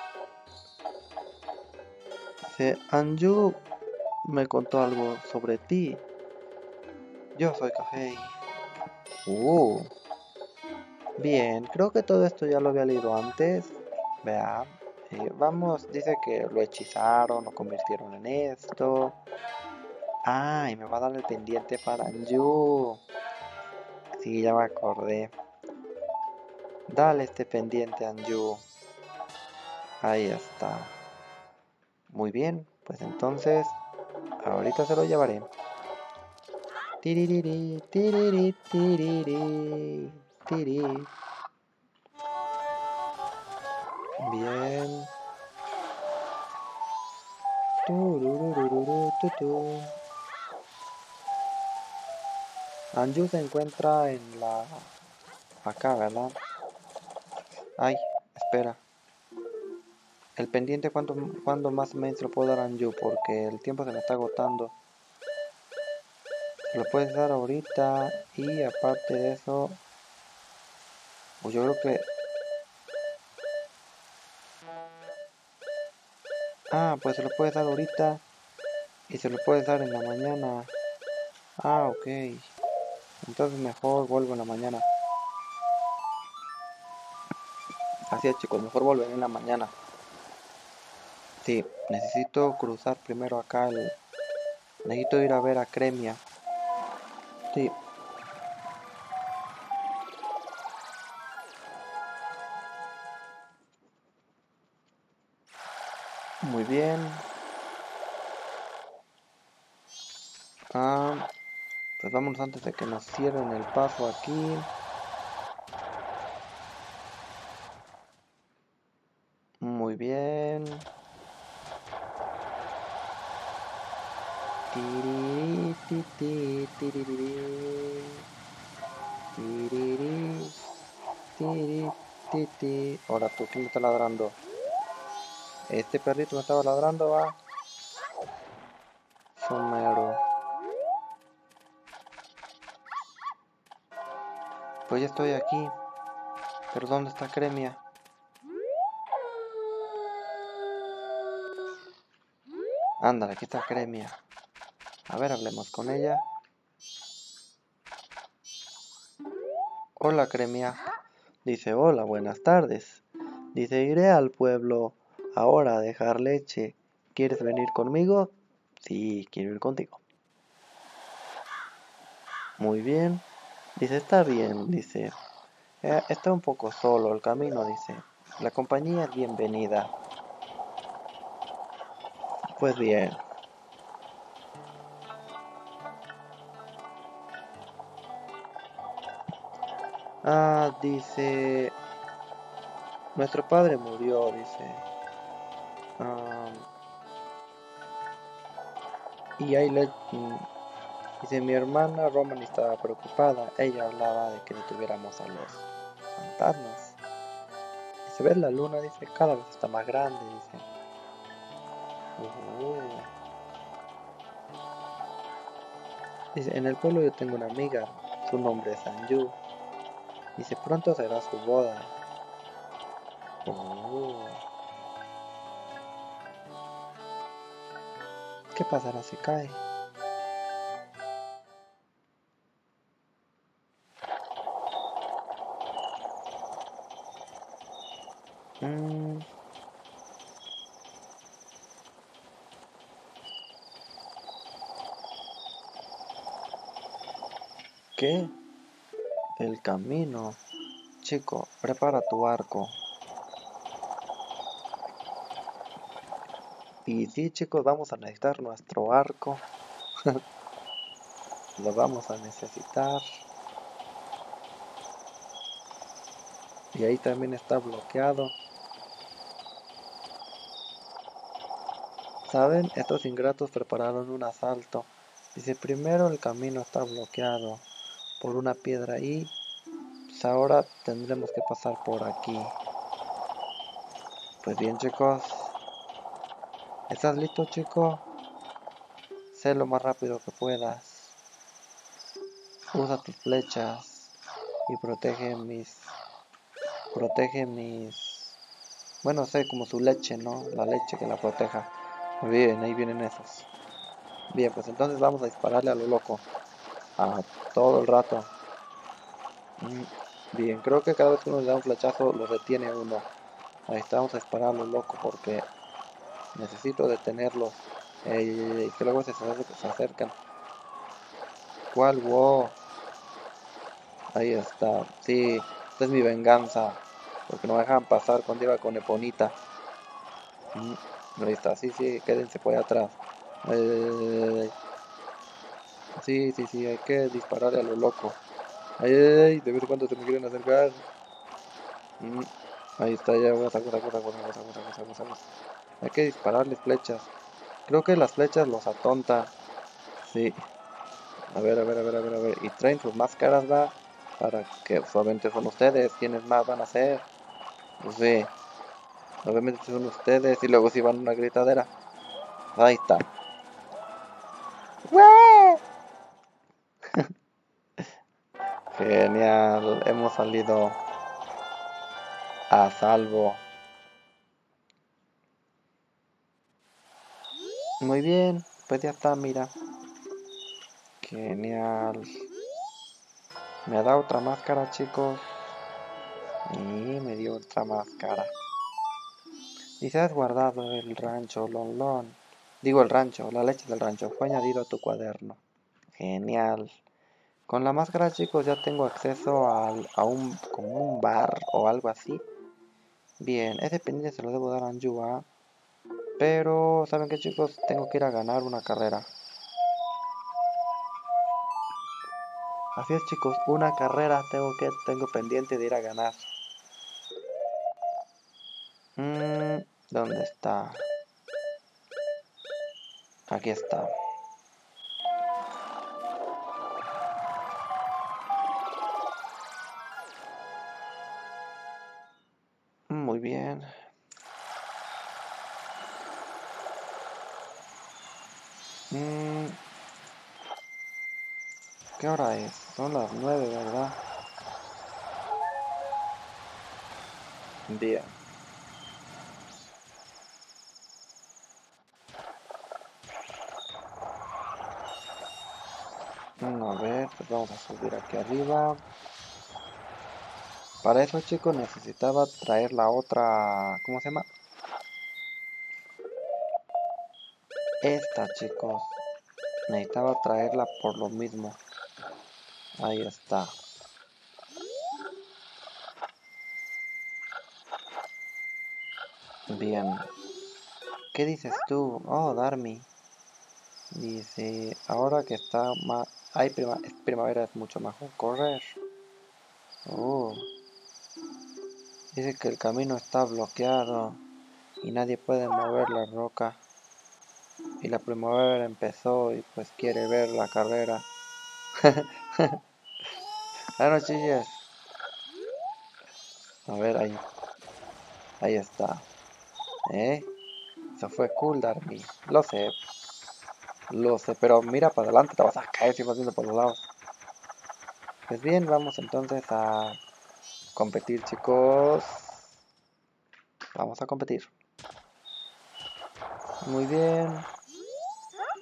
Dice, Anju me contó algo sobre ti. Yo soy Café. Uh. Bien, creo que todo esto ya lo había leído antes. Vea, eh, vamos, dice que lo hechizaron, lo convirtieron en esto. Ah, y me va a dar el pendiente para Anju. Sí, ya me acordé. Dale este pendiente, Anju. Ahí está. Muy bien, pues entonces, ahorita se lo llevaré. Tiriri, tiriri, tiriri, tiri. Bien. Turururururu, Anju se encuentra en la... acá, ¿verdad? Ay, espera. El pendiente, ¿cuánto, ¿cuándo más o menos lo puedo dar a Anju? Porque el tiempo se me está agotando. Se lo puedes dar ahorita. Y aparte de eso... pues yo creo que... ah, pues se lo puedes dar ahorita. Y se lo puedes dar en la mañana. Ah, ok. Entonces mejor vuelvo en la mañana. Así es, chicos, mejor volver en la mañana. Sí, necesito cruzar primero acá el... necesito ir a ver a Cremia. Sí. Muy bien. Ah, pues vámonos antes de que nos cierren el paso aquí. Muy bien. Tiriri, ti, ti, tiriri. Tiriri, tiri, ti, ti. Ahora tú, ¿quién me está ladrando? Este perrito me estaba ladrando, va. Somero. Pues ya estoy aquí. Pero ¿dónde está Cremia? Ándale, aquí está Cremia. A ver, hablemos con ella. Hola, Cremia. Dice, hola, buenas tardes. Dice, iré al pueblo ahora a dejar leche. ¿Quieres venir conmigo? Sí, quiero ir contigo. Muy bien. Dice, está bien, dice. Eh, está un poco solo el camino, dice. La compañía es bienvenida. Pues bien. Ah, dice... nuestro padre murió, dice. Ah, y ahí le... dice, mi hermana Roman estaba preocupada. Ella hablaba de que detuviéramos a los fantasmas. Dice, ¿ves la luna? Dice, cada vez está más grande, dice. Uh. Dice, en el pueblo yo tengo una amiga. Su nombre es Anju. Dice, pronto será su boda. Uh. ¿Qué pasará si cae? Mm. ¿Qué? El camino. Chico, prepara tu arco. Y sí, chicos, vamos a necesitar nuestro arco. Lo vamos a necesitar. Y ahí también está bloqueado. ¿Saben? Estos ingratos prepararon un asalto. Dice, primero el camino está bloqueado por una piedra y pues ahora tendremos que pasar por aquí. Pues bien, chicos. ¿Estás listo, chico? Sé lo más rápido que puedas. Usa tus flechas y protege mis... Protege mis... Bueno, sé, como su leche, ¿no? La leche que la proteja. Muy bien, ahí vienen esos. Bien, pues entonces vamos a dispararle a lo loco. A todo el rato. Mm, Bien, creo que cada vez que uno le da un flechazo lo retiene uno. Ahí está, vamos a disparar a lo loco porque necesito detenerlos. Ey, ey, ey, que luego se, acer- se acercan. ¿Cuál? Wow. Ahí está. Sí, esta es mi venganza. Porque no me dejaban pasar cuando iba con Eponita. Mm, Ahí está, sí, sí, quédense por ahí atrás. Ey, ey, ey, ey. Sí, sí, sí, hay que dispararle a lo loco. Ay, ay, ay, de vez en cuando se me quieren acercar. Mm, Ahí está, ya, guasa, guasa, guasa, guasa, guasa, guasa, guasa, guasa, guasa. Hay que dispararles flechas. Creo que las flechas los atontan. Sí. A ver, a ver, a ver, a ver, a ver. Y traen sus máscaras, va. Para que obviamente son ustedes. ¿Quiénes más van a ser? Pues sí. Obviamente son ustedes. Y luego si van a una gritadera. Ahí está. ¡Wee! Genial. Hemos salido a salvo. Muy bien. Pues ya está, mira. Genial. Me da otra máscara, chicos. Y me dio otra máscara. Y se has guardado el rancho, Lon Lon. Digo el rancho, la leche del rancho. Fue añadido a tu cuaderno. Genial. Con la máscara, chicos, ya tengo acceso al- a un, como un bar o algo así. Bien, ese pendiente se lo debo dar a Anjua. Pero, ¿saben qué, chicos? Tengo que ir a ganar una carrera. Así es, chicos, una carrera tengo que tengo pendiente de ir a ganar. Mm, ¿Dónde está? Aquí está. Muy bien. Mm, ¿Qué hora es? Son las nueve, ¿verdad? Bien. Mm, A ver, pues vamos a subir aquí arriba. Para eso, chicos, necesitaba traer la otra... ¿Cómo se llama? Esta, chicos. Necesitaba traerla por lo mismo. Ahí está. Bien. ¿Qué dices tú? Oh, Darmy. Dice, ahora que está más... Hay prima... es primavera, es mucho mejor correr. Oh. Dice que el camino está bloqueado y nadie puede mover la roca. Y la primavera empezó y pues quiere ver la carrera. Ah, no chilles. A ver, ahí. Ahí está. ¿Eh? Eso fue cool, Darby. Lo sé. Lo sé, pero mira para adelante, te vas a caer si vas viendo por los lados. Pues bien, vamos entonces a competir, chicos. Vamos a competir. Muy bien.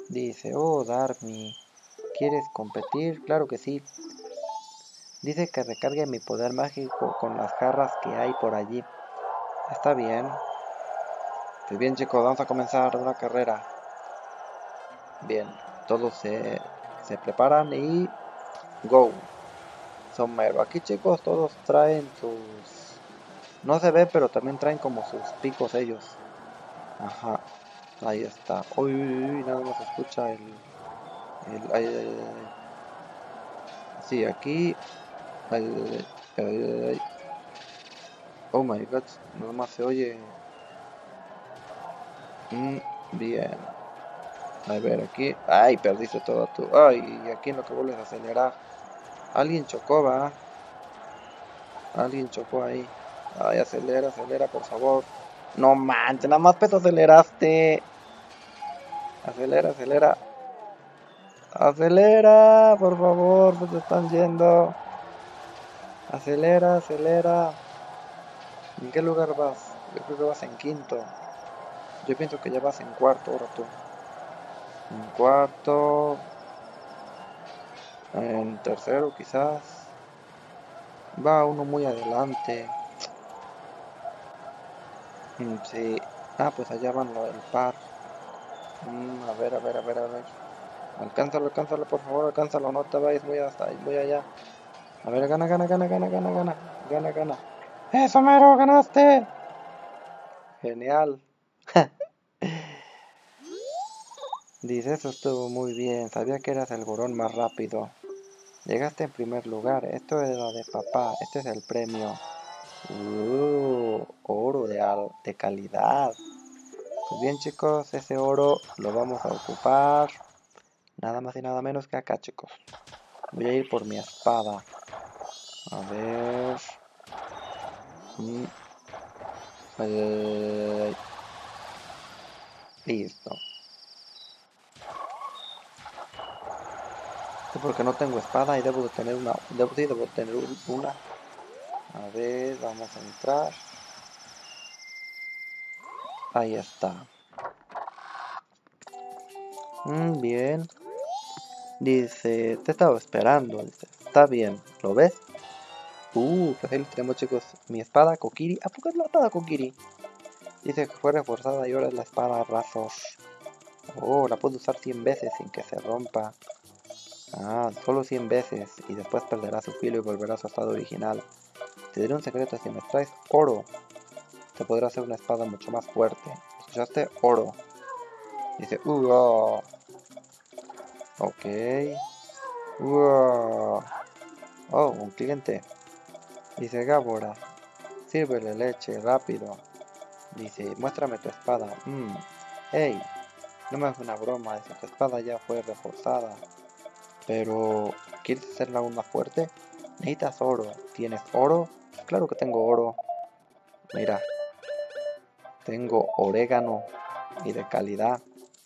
Dice, oh, Darmy, ¿quieres competir? Claro que sí. Dice que recargue mi poder mágico con las jarras que hay por allí. Está bien. Pues bien, chicos, vamos a comenzar una carrera. Bien, todos se, se preparan y... ¡Go! Somero. Aquí, chicos, todos traen sus... No se ve, pero también traen como sus picos ellos. Ajá. Ahí está. Uy, uy, uy, nada más escucha el... el ay, ay, ay, ay. Sí, aquí... Ay, ay, ay, ay. Oh my god, nada más se oye... Mm, bien. A ver, aquí... Ay, perdiste todo tu... Ay, y aquí en lo que vuelves a acelerar. Alguien chocó, va. Alguien chocó ahí. Ay, acelera, acelera, por favor. No manches, nada más peso aceleraste. Acelera, acelera. Acelera, por favor, pues se están yendo. Acelera, acelera. ¿En qué lugar vas? Yo creo que vas en quinto. Yo pienso que ya vas en cuarto ahora tú. En cuarto. En tercero quizás. Va uno muy adelante. Mm, sí. Ah, pues allá van lo del par. Mm, a ver, a ver, a ver, a ver. Alcánzalo, alcánzalo, por favor, alcánzalo. No te vayas muy hasta ahí, muy allá. A ver, gana, gana, gana, gana, gana, gana. Gana, gana. ¡Eso, mero! ¡Ganaste! Genial. Dice, eso estuvo muy bien. Sabía que eras el gorón más rápido. Llegaste en primer lugar. Esto es la de papá. Este es el premio. Uh, oro de, al de calidad. Pues bien, chicos, ese oro lo vamos a ocupar. Nada más y nada menos que acá, chicos. Voy a ir por mi espada. A ver. Mm. Eh, listo. Porque no tengo espada y debo de tener una. Debo, sí, debo tener una. A ver, vamos a entrar. Ahí está. Mm, bien. Dice, te estaba esperando. Dice, está bien. ¿Lo ves? Uh, pues ahí lo tenemos, chicos. Mi espada Kokiri. ¿A poco es la espada Kokiri? Dice que fue reforzada y ahora es la espada Razor. Oh, la puedo usar cien veces sin que se rompa. Ah, solo cien veces. Y después perderá su filo y volverá a su estado original. Te diré un secreto, si me traes oro, te podrá hacer una espada mucho más fuerte. ¿Escuchaste? Oro. Dice, uh, oh. Ok. Uh, oh. Oh, un cliente. Dice, Gábora, sírvele leche, rápido. Dice, muéstrame tu espada. Mmm. Hey, no me hagas una broma, dice, tu espada ya fue reforzada. Pero, ¿quieres hacerla aún más fuerte? Necesitas oro. ¿Tienes oro? Claro que tengo oro. Mira, tengo orégano y de calidad.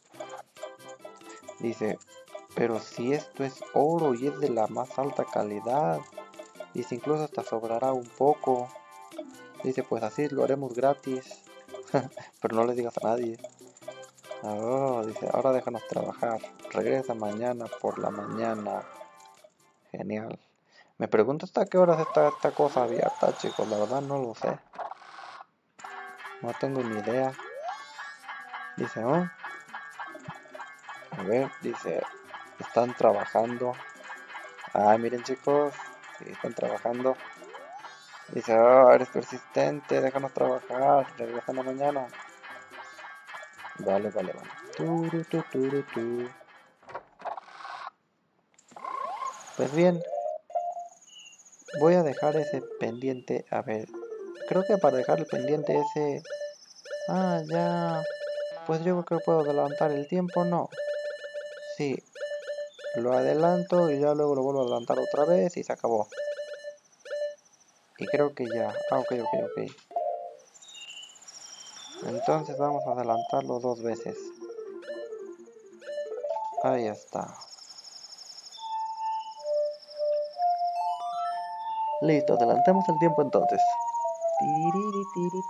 Dice, pero si esto es oro y es de la más alta calidad. Dice, incluso hasta sobrará un poco. Dice, pues así lo haremos gratis. Pero no le digas a nadie. Oh, dice, ahora déjanos trabajar. Regresa mañana por la mañana. Genial. Me pregunto hasta qué horas está esta cosa abierta, chicos. La verdad no lo sé. No tengo ni idea. Dice, oh. A ver, dice, están trabajando. Ah, miren, chicos. Sí, están trabajando. Dice, oh, eres persistente, déjanos trabajar. Regresa en la mañana. Vale, vale, vale. Turu, tu, turu, tu. Pues bien, voy a dejar ese pendiente. A ver, creo que para dejar el pendiente ese... Ah, ya... Pues yo creo que puedo adelantar el tiempo, ¿no? Sí, lo adelanto y ya luego lo vuelvo a adelantar otra vez y se acabó. Y creo que ya... Ah, ok, ok, ok. Entonces vamos a adelantarlo dos veces. Ahí está. Listo, adelantemos el tiempo entonces.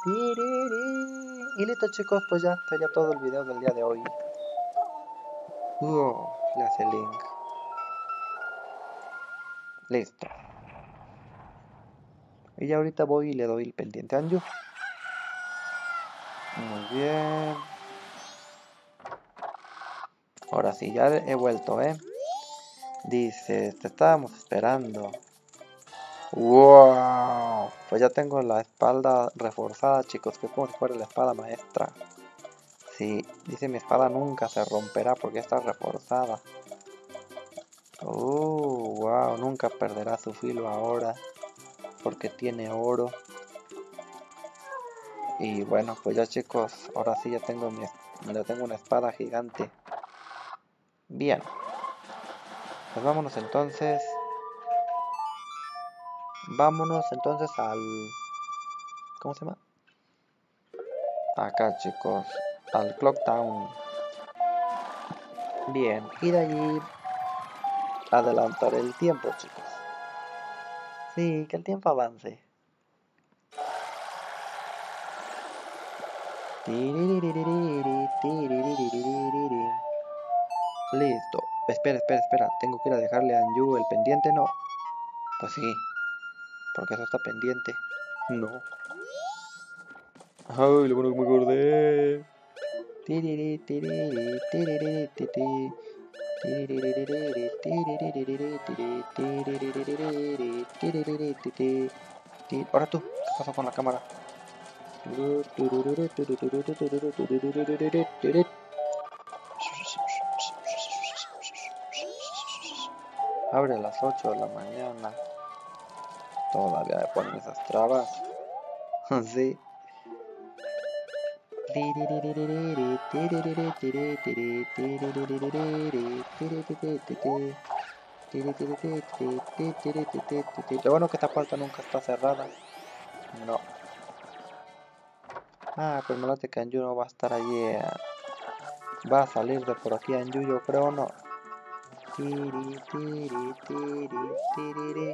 Y listo, chicos, pues ya sería todo el video del día de hoy. Uh, le hace Link. Listo. Y ya ahorita voy y le doy el pendiente a Anju. Muy bien. Ahora sí, ya he vuelto, ¿eh? Dice, te estábamos esperando. ¡Wow! Pues ya tengo la espalda reforzada, chicos, que es como si fuera la espada maestra. Sí, dice mi espada nunca se romperá porque está reforzada. ¡Uh! ¡Wow! Nunca perderá su filo ahora porque tiene oro. Y bueno, pues ya chicos, ahora sí ya tengo, mi, ya tengo una espada gigante. Bien. Pues vámonos entonces. Vámonos entonces al... ¿Cómo se llama? Acá chicos, al Clock Town. Bien, y de allí adelantar el tiempo, chicos. Sí, que el tiempo avance. Listo. Espera, espera, espera. Tengo que ir a dejarle a Anju el pendiente, ¿no? Pues sí, porque eso está pendiente. No. Ay, lo bueno que me acordé. Ahora tú, ¿qué pasó con la cámara? Abre a las ocho de la mañana. Todavía me ponen esas trabas. Sí. Lo bueno que esta puerta nunca está cerrada. No. Ah, pero me late que Anju no va a estar allí. eh. Va a salir de por aquí Anju, yo creo, no. Tiri, tiri, tiri, tiriri.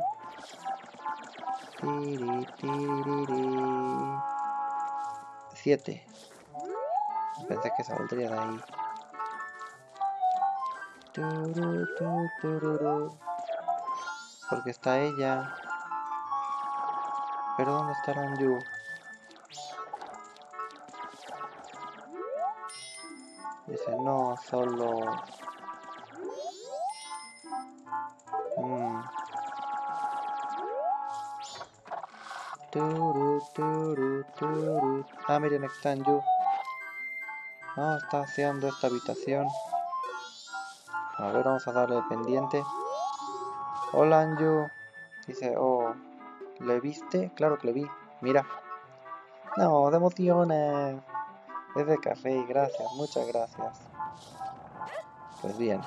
Tiri, tiriri. Siete. Pensé que saldría de ahí. Turu, tu, tururu. Porque está ella. Pero ¿dónde estará Anju? Dice, no, solo... Mm. Turu, turu, turu. Ah, miren, aquí está Anju. Ah, está haciendo esta habitación. A ver, vamos a darle el pendiente. Hola, Anju. Dice, oh, ¿le viste? Claro que le vi. Mira. No, de emociones. Es de café, gracias, muchas gracias. Pues bien.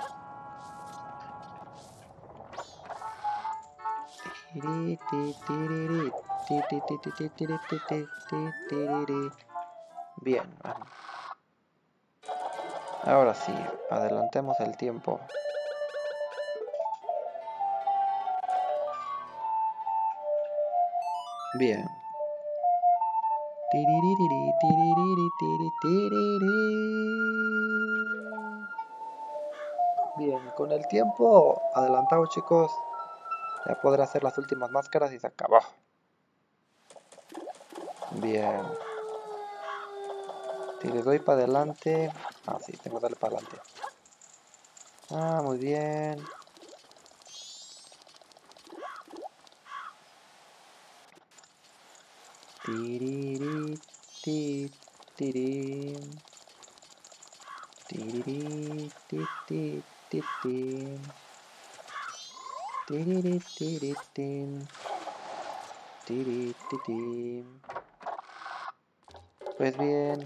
Bien. Ahora sí, adelantemos el tiempo. Bien. Bien, con el tiempo adelantado, chicos, ya podré hacer las últimas máscaras y se acabó. Bien. Si le doy para adelante... Ah, sí, tengo que darle para adelante. Ah, muy bien. Tiriri, ti, tiri. Tiriri, ti, ti, ti, ti. Tiriri, tiri, tin. Tiri, ti, ti. Pues bien.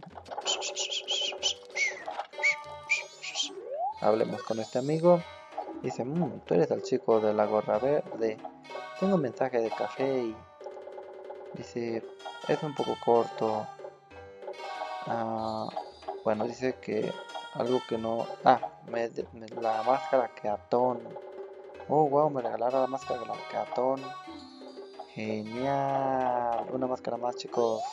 Hablemos con este amigo. Dice, mmm, tú eres el chico de la gorra verde. Tengo un mensaje de café y... Dice, es un poco corto. Ah, bueno, dice que algo que no... Ah, me, me- la máscara Keaton. Oh, wow, me regalaron la máscara de la Keaton. Genial. Una máscara más, chicos.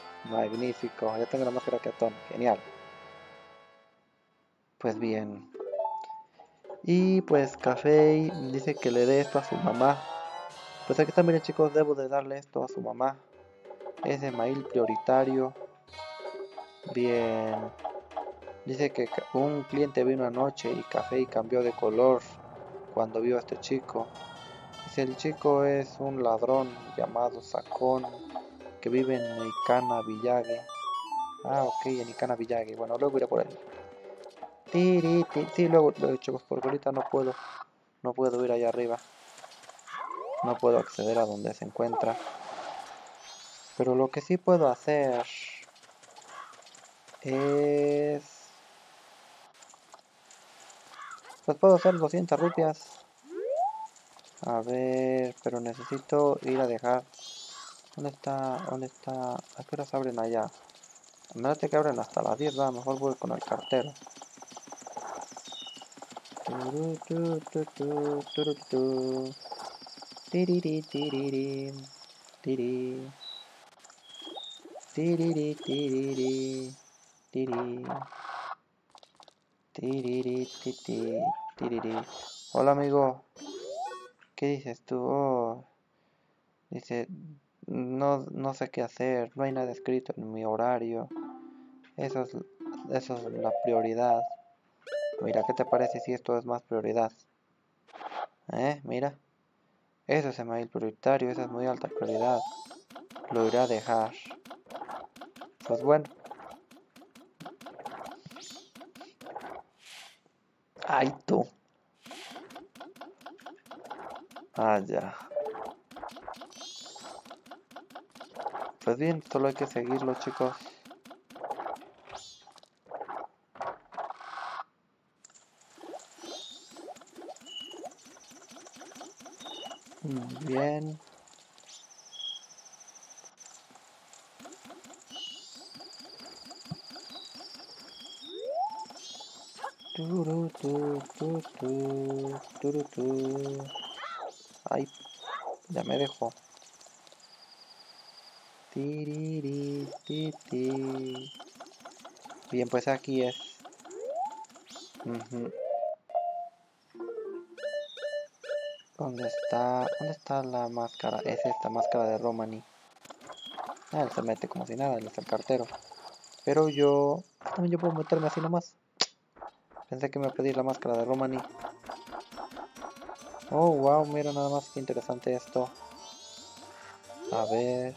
Magnífico. Ya tengo la máscara Keaton. Genial. Pues bien. Y pues Café dice que le dé esto a su mamá. Pues aquí también, chicos, debo de darle esto a su mamá. Ese mail prioritario. Bien. Dice que un cliente vino anoche y Café cambió de color cuando vio a este chico. Dice, el chico es un ladrón llamado Sacón que vive en Icana Village. Ah, ok, en Icana Village. Bueno, luego iré por él. Tiri, tiri. Sí, luego, luego, chicos, porque ahorita no puedo. No puedo ir allá arriba. No puedo acceder a donde se encuentra. Pero lo que sí puedo hacer es... Pues puedo hacer doscientas rupias. A ver, pero necesito ir a dejar... ¿Dónde está? ¿Dónde está? ¿A qué horas abren allá? Me parece que abren hasta las diez, va. Mejor voy con el cartero. Turu, tu, tu, tu, turu, tu. Tiriri, tiriri, tiri. Tiriri, tiriri, tiri. Tiriri, titi, tiriri. Hola, amigo. ¿Qué dices tú? Oh, dice, no, no sé qué hacer. No hay nada escrito en mi horario. Eso es, eso es la prioridad. Mira, ¿qué te parece si esto es más prioridad? ¿Eh? Mira. Eso es el mail prioritario. Esa es muy alta prioridad. Lo iré a dejar. Pues bueno. Ay, tú. Ah, ya. Pues bien, solo hay que seguirlo, chicos. Bien. Turu, tu, tu, tu, turu, tu. Ay, ya me dejó. Tiriri, titi. Bien, pues aquí es. Uh-huh. ¿Dónde está? ¿Dónde está la máscara? Es esta máscara de Romani. Ah, él se mete como si nada, él es el cartero. Pero yo... También yo puedo meterme así nomás. Pensé que me iba a pedir la máscara de Romani. Oh, wow, mira nada más que interesante esto. A ver...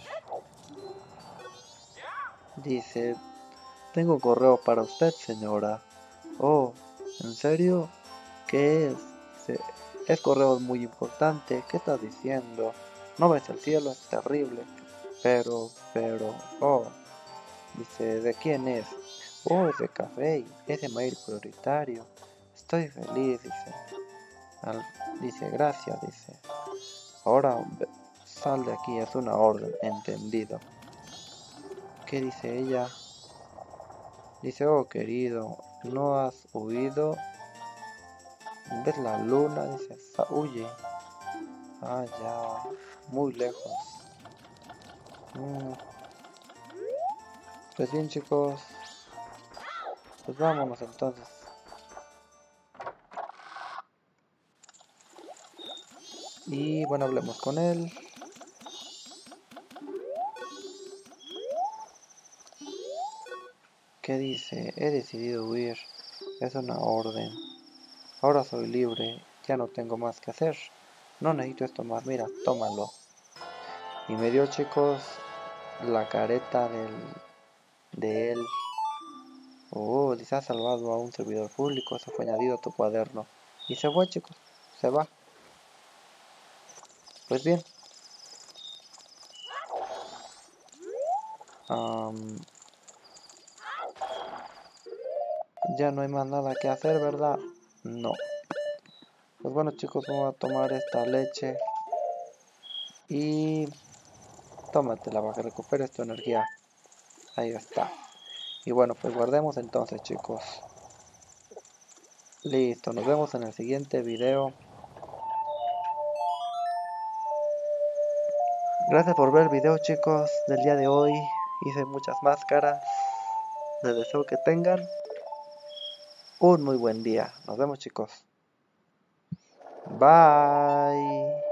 Dice... Tengo un correo para usted, señora. Oh, ¿en serio? ¿Qué es? Dice, es correo muy importante. ¿Qué estás diciendo? No ves el cielo, es terrible. Pero, pero... Oh... Dice, ¿de quién es? Oh, es de Café, es de mail prioritario. Estoy feliz, dice. Al, dice, gracias, dice. Ahora sal de aquí, es una orden, entendido. ¿Qué dice ella? Dice, oh querido, ¿no has huido? ¿Ves la luna? Dice, huye. Ah, ya, muy lejos. Mm. Pues bien, chicos, pues vámonos entonces. Y bueno, hablemos con él. ¿Qué dice? He decidido huir. Es una orden. Ahora soy libre. Ya no tengo más que hacer. No necesito esto más. Mira, tómalo. Y me dio, chicos, la careta del, de él. Oh, dice, ha salvado a un servidor público. Eso fue añadido a tu cuaderno. Y se fue, chicos. Se va. Pues bien. Um, ya no hay más nada que hacer, ¿verdad? No. Pues bueno, chicos, vamos a tomar esta leche. Y... tómatela para que recuperes tu energía. Ahí está. Y bueno, pues guardemos entonces, chicos. Listo, nos vemos en el siguiente video. Gracias por ver el video, chicos, del día de hoy. Hice muchas máscaras. Les deseo que tengan un muy buen día. Nos vemos, chicos. Bye.